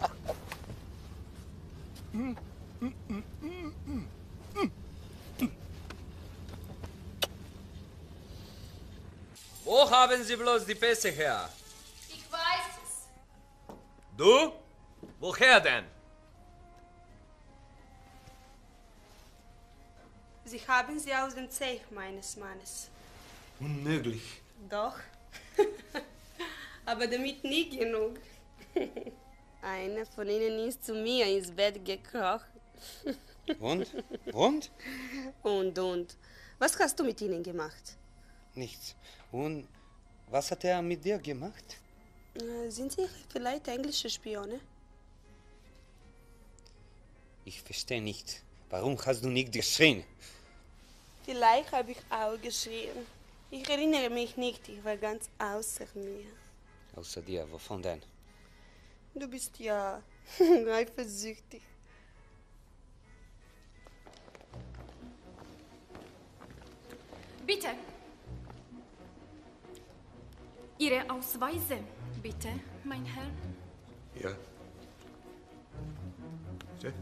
Wo haben Sie bloß die Pässe her? Ich weiß es. Du? Woher denn? Sie haben sie aus dem Zeich meines Mannes. Unmöglich. Doch. Aber damit nie genug. Einer von ihnen ist zu mir ins Bett gekrochen. Und? Und? Und, und. Was hast du mit ihnen gemacht? Nichts. Und was hat er mit dir gemacht? Äh, Sind sie vielleicht englische Spione? Ich verstehe nicht. Warum hast du nicht geschrien? Vielleicht habe ich auch geschrien. Ich erinnere mich nicht, ich war ganz außer mir. Außer dir, wovon denn? Du bist ja eifersüchtig. Bitte. Ihre Ausweise, bitte, mein Herr. Ja. Bitte?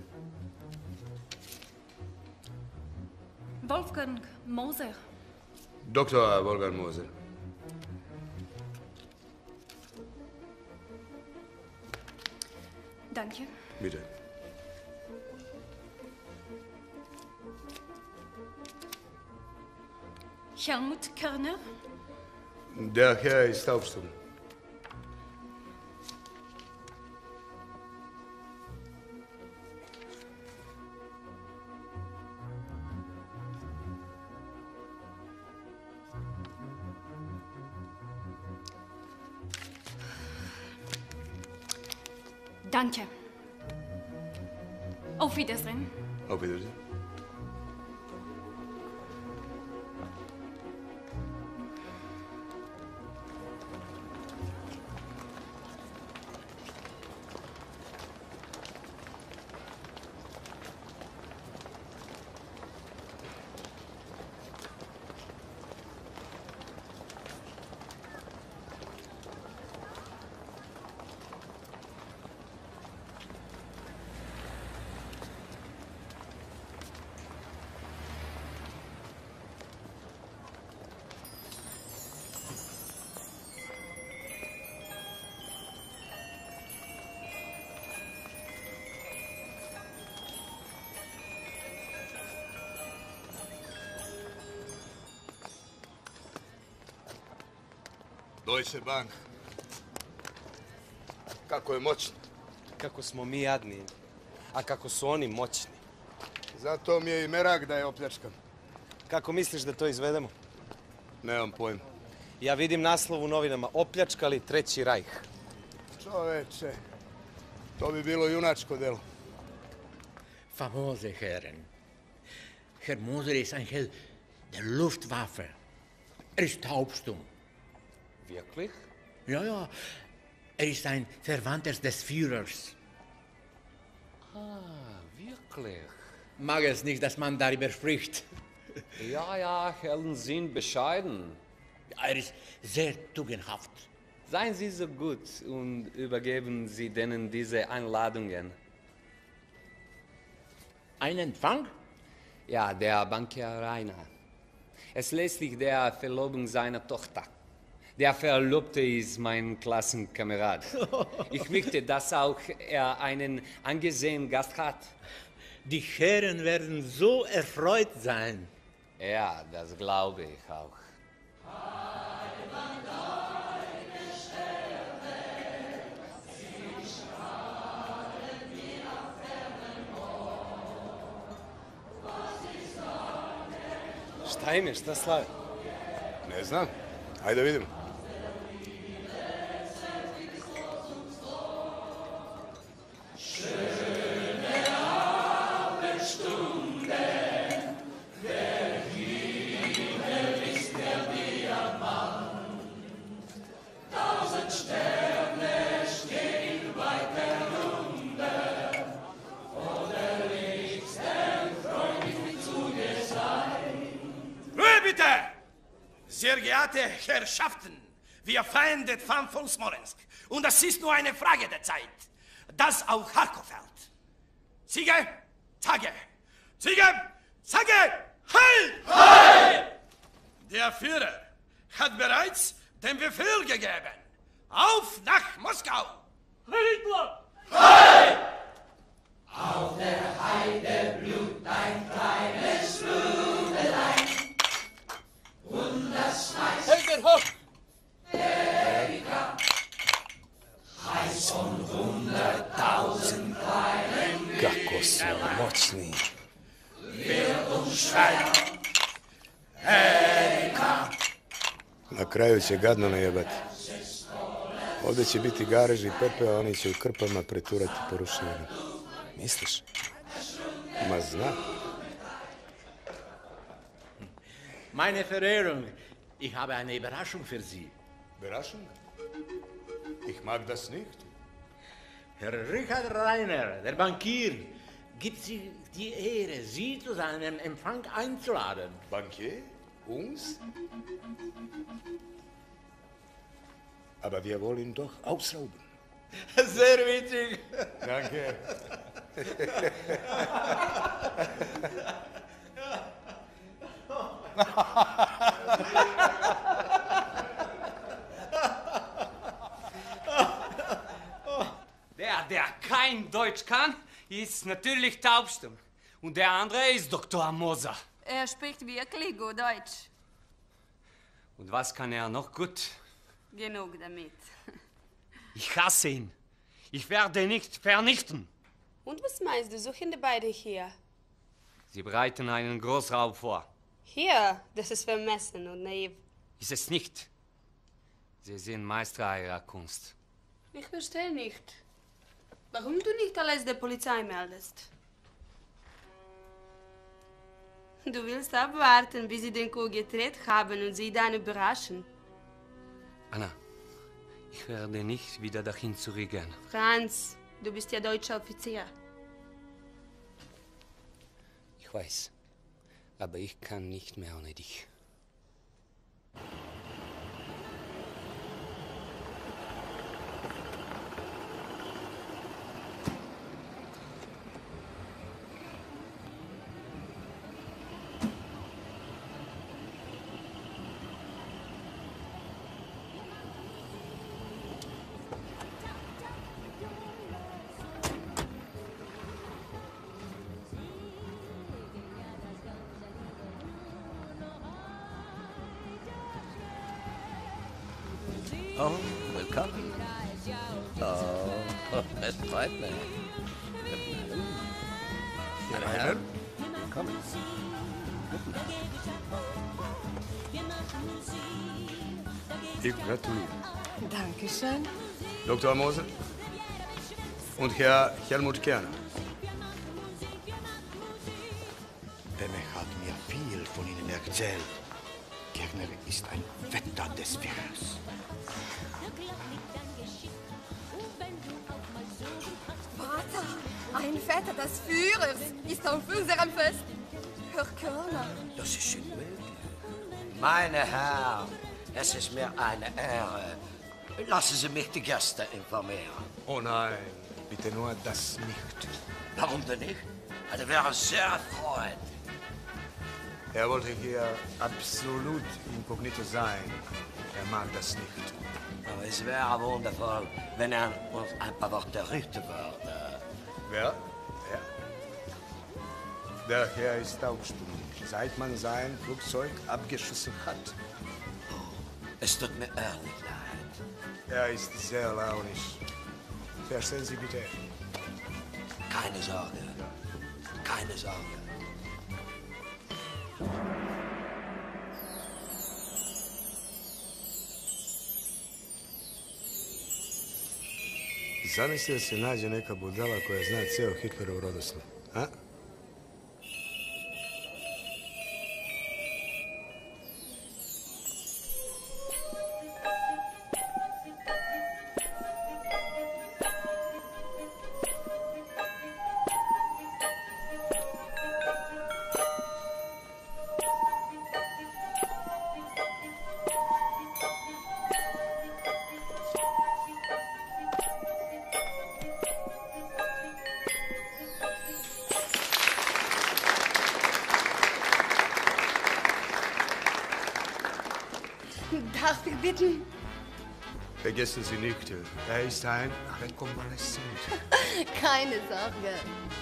Wolfgang Moser. Doktor Wolfgang Moser. Danke. Bitte. Helmut Körner. Der Herr ist Taubstumm. Danke. Auf Wiedersehen. Auf Wiedersehen. Deutsche Bank. Kako je moćno. Kako smo mi jadni, a kako su oni moćni. Zato mi je i merak da je opljačkan. Kako misliš da to izvedemo? Nemam pojma. Ja vidim naslov u novinama, opljačkali Treći rajh. Čoveče, to bi bilo junačko delo. Famose Herren. Herr Moser ist ein Held der Luftwaffe. Er ist taubstumm. Wirklich? Ja, ja. Er ist ein Verwandter des Führers. Ah, wirklich? Mag es nicht, dass man darüber spricht. Ja, ja, Herren sind bescheiden. Er ist sehr tugendhaft. Seien Sie so gut und übergeben Sie denen diese Einladungen. Ein Empfang? Ja, der Bankier Rainer. Es lässt sich der Verlobung seiner Tochter. Der Verlobte ist mein Klassenkamerad. Ich möchte, dass auch er einen angesehenen Gast hat. Die Herren werden so erfreut sein. Ja, das glaube ich auch. Šta im je, šta slave? Ne znam. Ajde vidimo. Sehr geehrte Herrschaften, wir feindet von von Smolensk. Und es ist nur eine Frage der Zeit, dass auch Charkow fällt. Ziege, Tage. Ziege, Zage, Heil! Heil! Der Führer hat bereits den Befehl gegeben. Auf nach Moskau! Hitler! Heil! Auf der Heide blüht ein kleines Blümelein. Und das heißt Helden hoch! Erika. Heiß und hunderttausend kleinen Kako su moćni. wird umschreit. Erika. Na kraju će gadno najebati. Ovdje će biti garež i pepe, a oni će u krpama preturati poruševinu. Misliš? Ma zna. Meine Verehrung, ich habe eine Überraschung für Sie. Überraschung? Ich mag das nicht. Herr Richard Rainer, der Bankier, gibt sich die Ehre, Sie zu seinem Empfang einzuladen. Bankier? Uns? Aber wir wollen doch ausrauben. Sehr witzig. Danke. Der, der kein Deutsch kann, ist natürlich taubstumm. Und der andere ist Doktor Moser. Er spricht wirklich gut Deutsch. Und was kann er noch gut? Genug damit. Ich hasse ihn. Ich werde ihn nicht vernichten. Und was meinst du, suchen die beide hier? Sie bereiten einen Großraub vor. Hier, das ist vermessen und naiv. Ist es nicht? Sie sind Meister ihrer Kunst. Ich verstehe nicht. Warum du nicht alles der Polizei meldest? Du willst abwarten, bis sie den Coup gedreht haben und sie dann überraschen. Anna, ich werde nicht wieder dahin zurückgehen. Franz, du bist ja deutscher Offizier. Ich weiß, aber ich kann nicht mehr ohne dich. Oh, willkommen. Oh, es freut mich. Meine Herren, willkommen. Ich gratuliere. Dankeschön. Doktor Moser und Herr Helmut Kerner. Emme hat mir viel von Ihnen erzählt. Kerner ist ein Vetter des Führers. Vater, ein Vetter des Führers ist auf unserem Fest. Herr Körner. Das ist unmöglich. Meine Herren, es ist mir eine Ehre. Lassen Sie mich die Gäste informieren. Oh nein, bitte nur das nicht. Warum denn nicht? Das wäre sehr freundlich. Er wollte hier absolut inkognito sein. Er mag das nicht. Aber es wäre wundervoll, wenn er uns ein paar Worte richten würde. Wer? Wer? Der Herr ist taubstumm, seit man sein Flugzeug abgeschossen hat. Es tut mir ehrlich leid. Er ist sehr launisch. Verstehen Sie bitte. Keine Sorge. Keine Sorge. Zamislite da se nađe neka budala koja zna ceo Hitlerov rodoslov, a? Darf ich bitten? Vergessen Sie nicht, er ist ein Rekonvaleszent. Keine Sorge.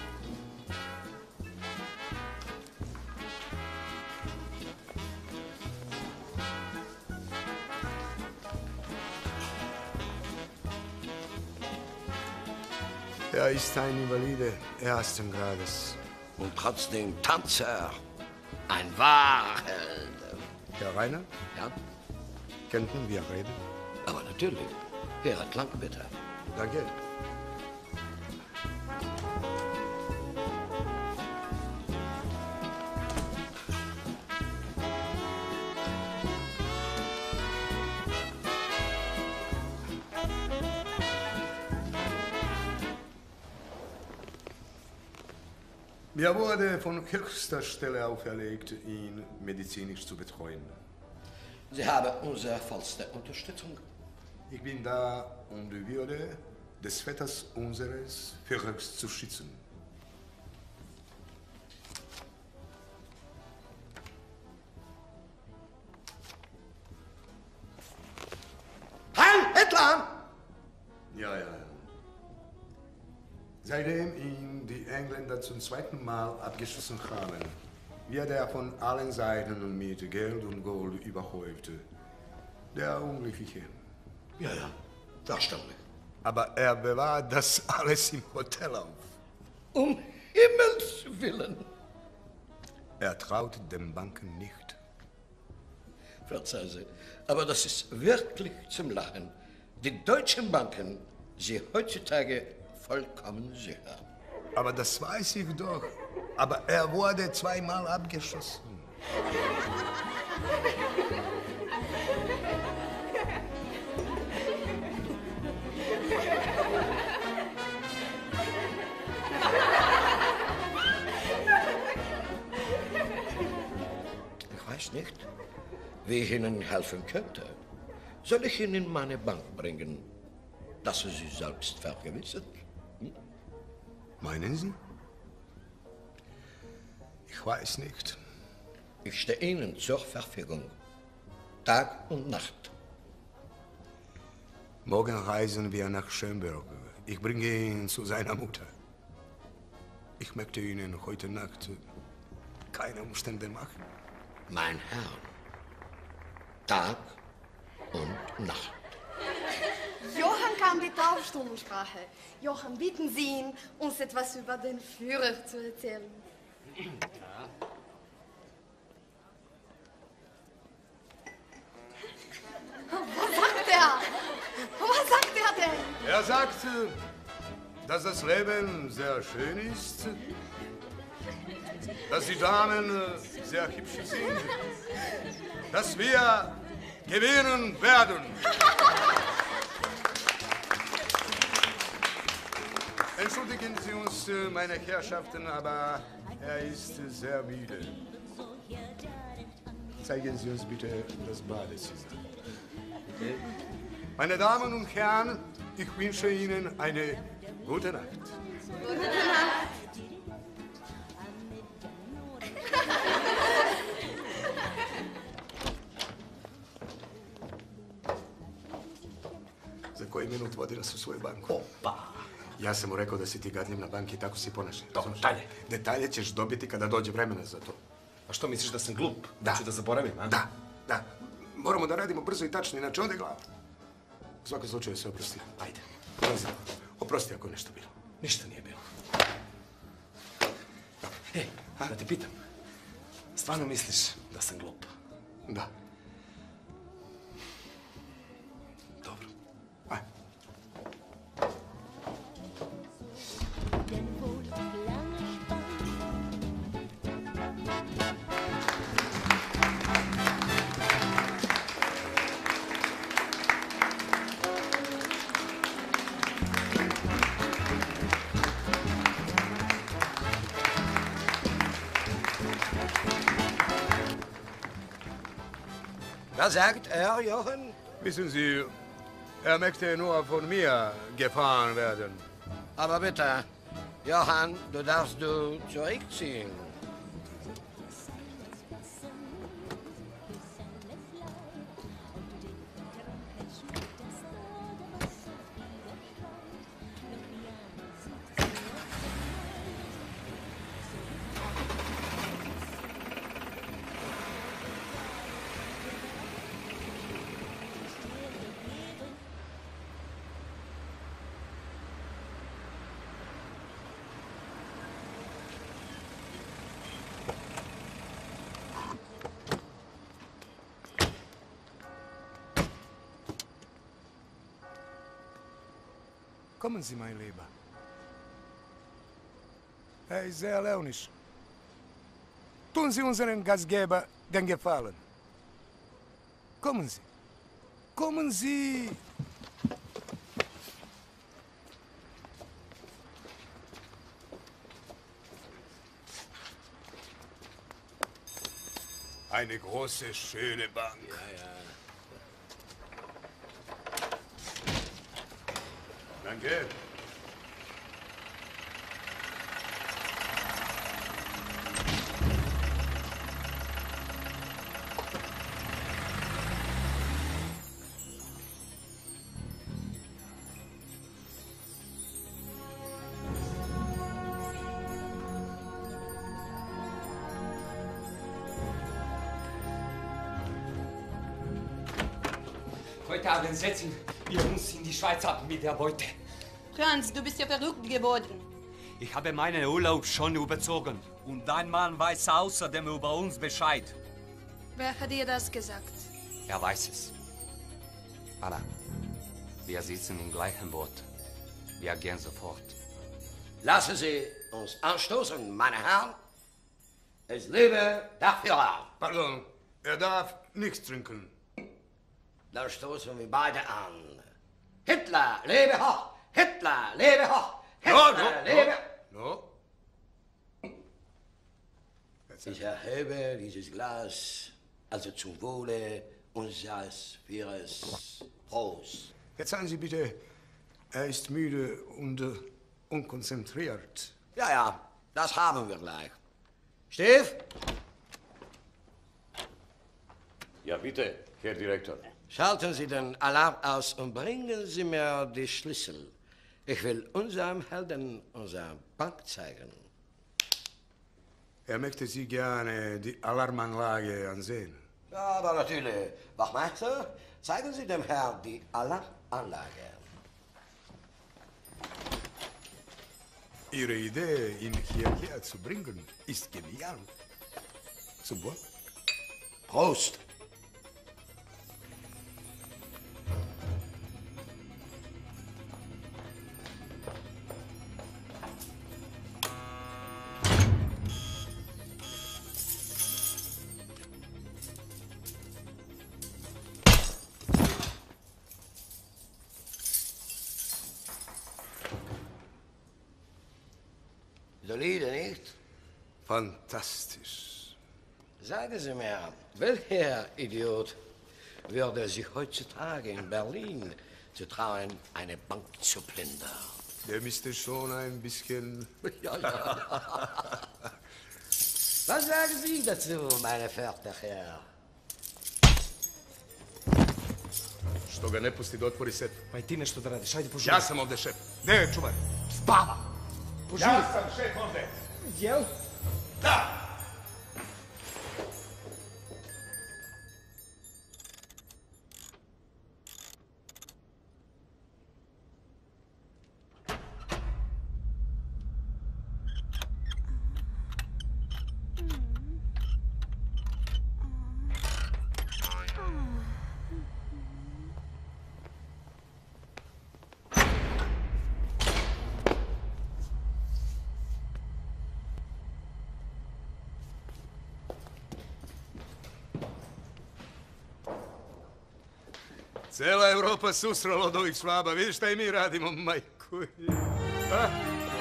Er ist ein Invalide ersten Grades. Und trotzdem Tanzer. Ein wahrer Held. Herr Rainer? Ja? Könnten wir reden? Aber natürlich. Ihre Klang bitte. Danke. Mir wurde von höchster Stelle auferlegt, ihn medizinisch zu betreuen. Sie haben unsere vollste Unterstützung. Ich bin da, um die Würde des Vetters unseres Führers zu schützen. Nachdem ihn die Engländer zum zweiten Mal abgeschossen haben, wird er von allen Seiten mit Geld und Gold überhäuft. Der Unglückliche. Ja, ja, verständlich. Aber er bewahrt das alles im Hotel auf. Um Himmels Willen. Er traut den Banken nicht. Verzeihen Sie, aber das ist wirklich zum Lachen. Die deutschen Banken sind heutzutage vollkommen sicher. Aber das weiß ich doch. Aber er wurde zweimal abgeschossen. Ich weiß nicht, wie ich Ihnen helfen könnte. Soll ich Ihnen in meine Bank bringen, dass Sie sich selbst vergewissern? Hm? Meinen Sie? Ich weiß nicht. Ich stehe Ihnen zur Verfügung. Tag und Nacht. Morgen reisen wir nach Schönberg. Ich bringe ihn zu seiner Mutter. Ich möchte Ihnen heute Nacht keine Umstände machen. Mein Herr, Tag und Nacht. Johann kam die Taubstundensprache. Johann, bitten Sie ihn, uns etwas über den Führer zu erzählen. Was sagt er? Was sagt er denn? Er sagt, dass das Leben sehr schön ist, dass die Damen sehr hübsch sind, dass wir gewinnen werden. Entschuldigen Sie uns, meine Herrschaften, aber er ist sehr müde. Zeigen Sie uns bitte das Badezimmer. Meine Damen und Herren, ich wünsche Ihnen eine gute Nacht. Gute Nacht. Za koji minut vodi nas u svoju banku? Opa! Ja sam mu rekao da si ti gadljiv na banki i tako si ponašaj. Dobro, dalje. Detalje ćeš dobiti kada dođe vremena za to. A što misliš da sam glup? Da. Ću da zaboravim, a? Da, da. Moramo da radimo brzo i tačno, inače ode glava. U svakom slučaju se oprosti. Ajde. Oprosti ako je nešto bilo. Ništa nije bilo. Ej, da te pitam. Stvarno misliš da sam glup? Da. Dobro. Ajde. Was sagt er, Johann? Wissen Sie, er möchte nur von mir gefahren werden. Aber bitte, Johann, du darfst du zurückziehen. Kommen Sie, mein Lieber. Er ist sehr launisch. Tun Sie unseren Gastgeber den Gefallen. Kommen Sie. Kommen Sie. Eine große, schöne Bank. Ja, ja. Danke. heute Abend setzen wir uns in die Schweiz ab mit der Beute. Franz, du bist ja verrückt geworden. Ich habe meinen Urlaub schon überzogen. Und dein Mann weiß außerdem über uns Bescheid. Wer hat dir das gesagt? Er weiß es. Anna, wir sitzen im gleichen Boot. Wir gehen sofort. Lassen Sie uns anstoßen, meine Herren. Es lebe der Führer. Pardon, er darf nichts trinken. Dann stoßen wir beide an. Hitler, lebe hoch! Hitler, lebe hoch! Hitler, No, no, lebe... no. Ich erhebe dieses Glas, also zum Wohle unseres Führers. Prost. Jetzt sagen Sie bitte, er ist müde und äh, unkonzentriert. Ja, ja, das haben wir gleich. Steve? Ja, bitte, Herr Direktor. Schalten Sie den Alarm aus und bringen Sie mir die Schlüssel. Ich will unserem Helden unsere Bank zeigen. Er möchte Sie gerne die Alarmanlage ansehen. Ja, aber natürlich. Wachmeister, zeigen Sie dem Herrn die Alarmanlage. Ihre Idee, ihn hierher zu bringen, ist genial. Zum Wohl. Prost! Solide, nicht? Fantastisch. Sagen Sie mir, welcher Idiot würde sich heutzutage in Berlin zu trauen, eine Bank zu plündern? Der müsste schon ein bisschen... Ja, ja. Was sagen Sie dazu, meine verehrte Herr? Što ga ne pusti da otvori sef? Pa i ti nešto da radiš, ajde požuri. Ja sam ovde šef. Gde je čuvar? Spava! Požuri! Ja sam šef ovde. Jel? Da! Cela Evropa susrala od ovih švaba. Vidiš šta i mi radimo, majku. A?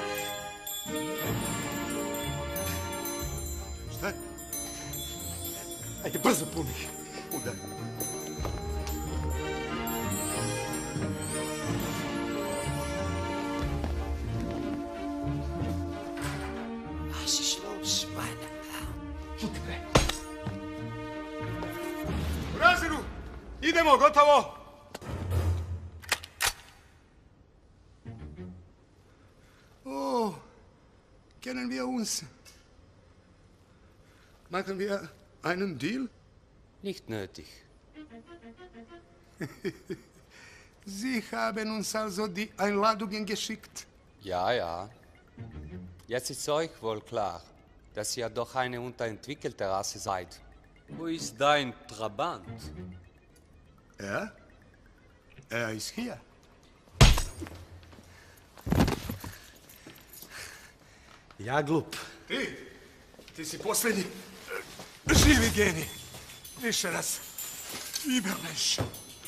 Šta? Ajde, brzo puni. Kuda? Was ist los, meine Herren? Šuti, bre. U razinu! Idemo, gotovo! Oh, kennen wir uns? Machen wir einen Deal? Nicht nötig. Sie haben uns also die Einladungen geschickt? Ja, ja. Jetzt ist euch wohl klar, dass ihr doch eine unterentwickelte Rasse seid. Wo ist dein Trabant? Er? Er ist hier. Ja, glup. Ti? Ti si posljednji živi genij. Više raz. Übermensch.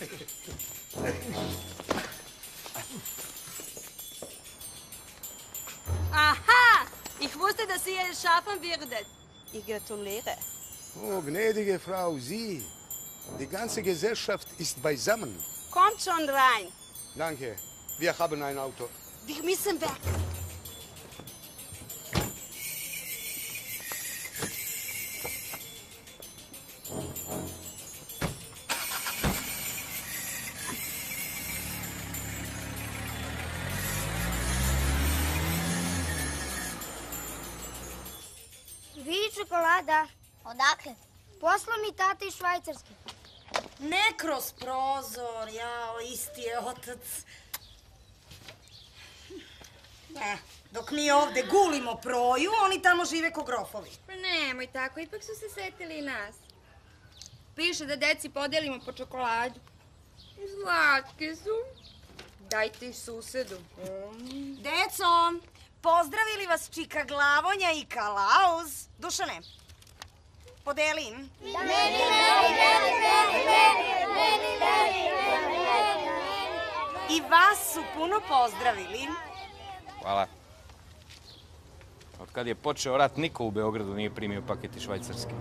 Aha! Ich wusste, dass Sie es schaffen würdet. Ich gratuliere. Oh, gnädige Frau, Sie. Die ganze Gesellschaft ist beisammen. Kommt schon rein. Danke. Wir haben ein Auto. Wir müssen weg. Vidi čokolada. Odakle? Posla mi tata iz Švajcarske. Ne kroz prozor, jao, isti je otac. Ne, dok mi ovde gulimo proju, oni tamo žive ko grofovi. Pa nemoj tako, ipak su se setili i nas. Piše da deci podelimo po čokoladu. Slatke su. Dajte i susedu. Deco, pozdravili vas Čika Glavonja i Kalauz. Dušane, podelim. I vas su puno pozdravili. Hvala. Od kad je počeo rat, niko u Beogradu nije primio paket iz Švajcarske.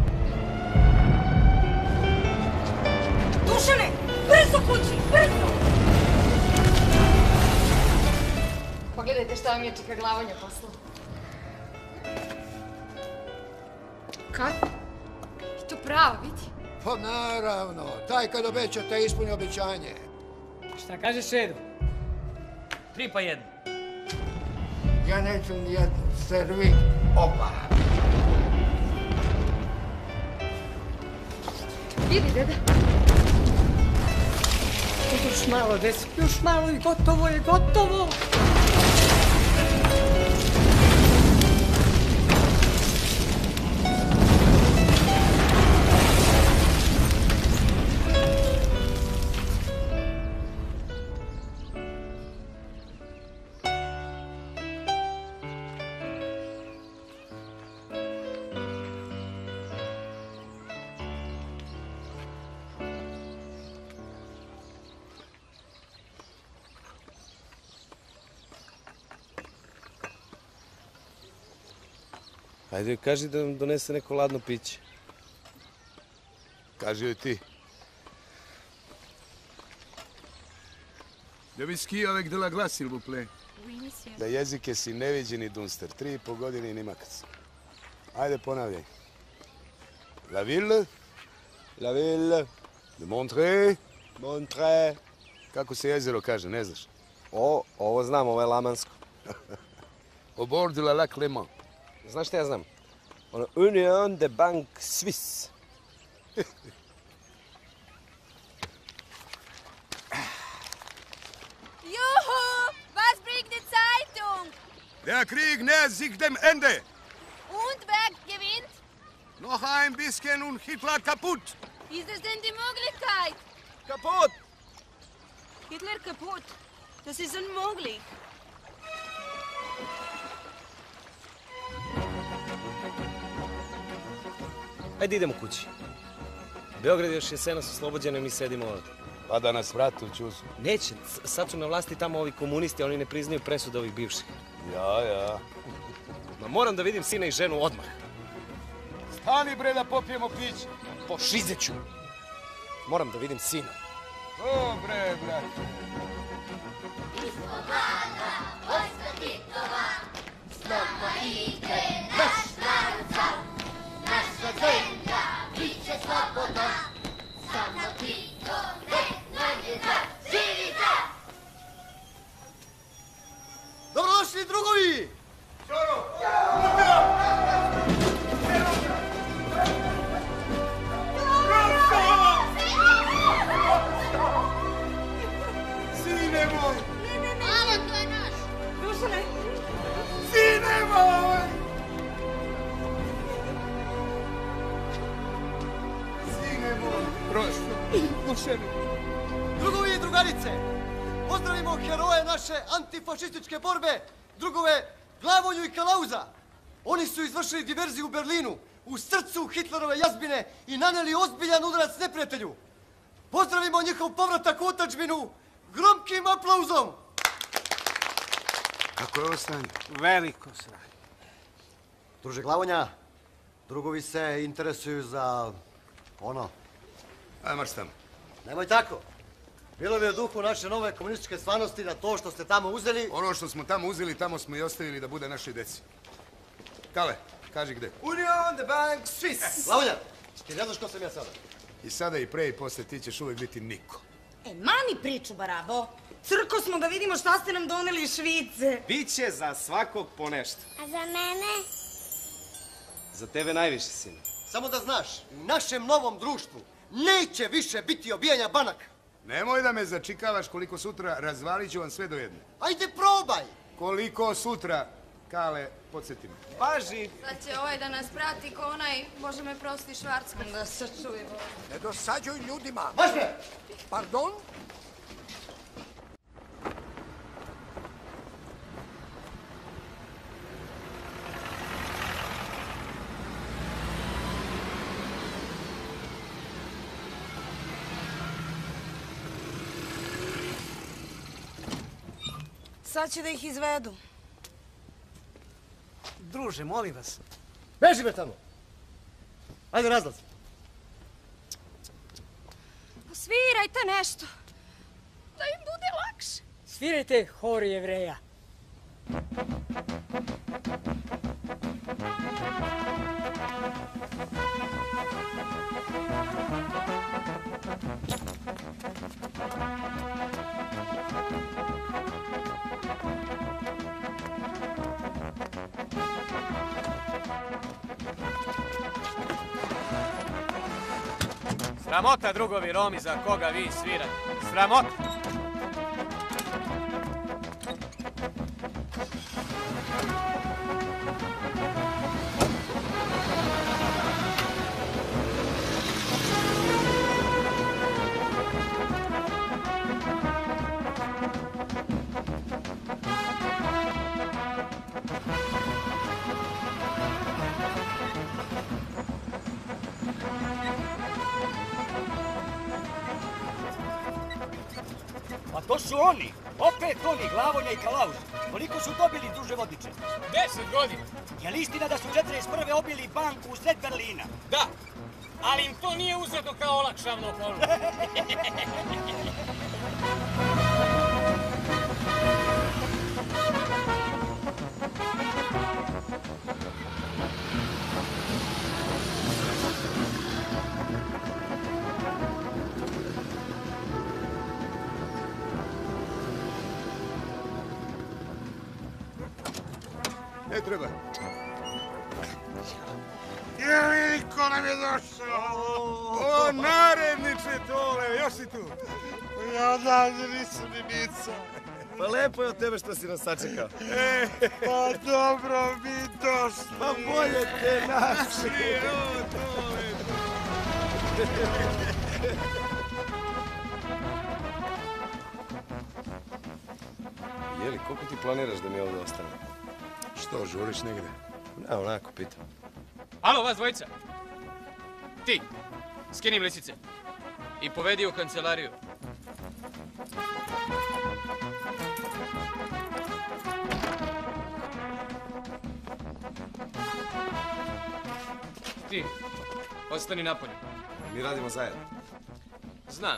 Dušane, brzo kući, brzo! Pogledajte šta vam je Čika Glavonja poslao. Kako? I to pravo, vidi. Pa naravno, taj kad obeća, taj ispuni obećanje. Šta kažeš, Šedu? Tri pa jedno. Ja neću nijednu, servi oba. Vidi, deda. Još malo, desi, još malo i gotovo je, gotovo! Ajde, kaži da nam donese neko ladno piće. Kaži joj ti. Le whisky avec de la glace, s'il vous plaît. Oui, monsieur. Da jezike si neviđeni dunster. Tri i po godine i nimakac. Ajde, ponavljaj. La ville. La ville. De Montreux. Montreux. Kako se jezero kaže, ne znaš? O, ovo znam, ovo je lamansko. Au bord de la lac Léman. Znaš šta ja znam? Ono, Union de Banque Suisse. Juhu, was bringt die Zeitung? Der Krieg nähert sich dem Ende. Und wer gewinnt? Noch ein bisschen und Hitler kaputt. Ist das denn die Möglichkeit? Kaputt! Hitler kaputt. Das ist unmöglich. Ajde idemo kući. Beograd još jesenas oslobođen i mi sedimo ovdje. Pa da nas vratu u Ćuzu. Neće, sad su na vlasti tamo ovi komunisti, a oni ne priznaju presude ovih bivših. Ja, ja. Ma moram da vidim sina i ženu odmah. Stani bre da popijemo piće. Pošizeću. Moram da vidim sina. O bre, brate. Sloboda, vojska Titova, slobodite naš narod sav. Naša zemlja biće slobodna, samo Tito ne nađe zad. Živi zad! Dobrodošli, drugovi! Sine moj! Alo, to je naš. Dušane! Sine moj! Sine moj! Prosto, Dušane! Drugovi i drugarice, pozdravimo heroje naše antifašističke borbe, drugove Glavonju i Kalauza. Oni su izvršili diverziju u Berlinu, u srcu Hitlerove jazbine i naneli ozbiljan udarac neprijatelju. Pozdravimo njihov povratak u otadžbinu gromkim aplauzom. Kako je ovo stanje? Veliko sranje. Druže Glavonja, drugovi se interesuju za ono. Ajde, marš tamo. Nemoj tako. Bilo bi u duhu naše nove komunističke stvarnosti da to što ste tamo uzeli... Ono što smo tamo uzeli, tamo smo i ostavili da bude našoj deci. Kale, kaži gde. Union de Banque Suisse. Glavonja, ti ne znaš ko sam ja sada? I sada i pre i posle ti ćeš uvek biti niko. E, mani priču, barabo. Crko smo da vidimo šta ste nam doneli iz Švice. Biće za svakog po nešto. A za mene? Za tebe najviše, sine. Samo da znaš, u našem novom društvu Neće više biti obijanja banaka. Nemoj da me začikavaš koliko sutra, razvalit ću vam sve do jedne. Ajde probaj. Koliko sutra, Kale, podsjeti me. Paži. Sad će ovaj da nas prati ko onaj, može me prosti Švarcman da se čujemo. Ne dosađuj ljudima. Može! Pardon? Sad će da ih izvedu. Druže, molim vas. Beži me tamo. Ajde, razlazi. Svirajte nešto. Da im bude lakše. Svirajte hor Jevreja. Sramota, drugovi Romi, za koga vi svirate. Sramota! Pa to su oni! Opet oni, Glavonja i Kalauž. Koliko su dobili, druže vodiče? Deset godina. Je li istina da su četrdeset prve obili banku u sred Berlina? Da, ali im to nije uzeto kao olakšavno okolnost. Ne treba. Jeliko nam je došao! O, naredniče Tole, još si tu. Ja odavde nisam ni nica. Pa lepo je od tebe što si nas sačekao. E, pa dobro mi došli. Pa bolje te našli. O, Tole, Jeli, koliko ti planiraš da mi ovdje ostane? Što, žuriš negdje? Ne, onako pitam. Alo, vas dvojica. Ti, skini im lisice. I povedi u kancelariju. Ti, ostani napolje. Mi radimo zajedno. Znam.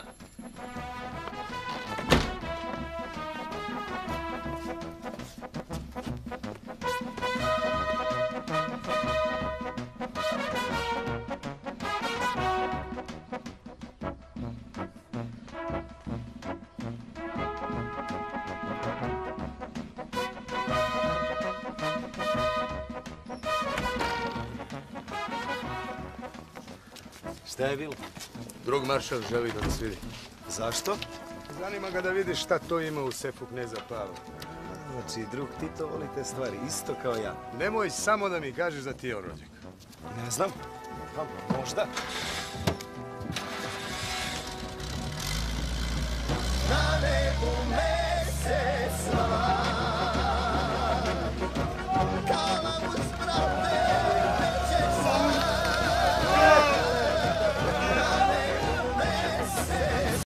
Šta je bilo? Drug maršal želi da nas vidi. Zašto? Zanima ga da vidi šta to ima u sefu kneza Pavla. Znači, drug Tito voli te stvari, isto kao ja. Nemoj samo da mi kažeš da ti je rođak. Ne znam. Pa, možda.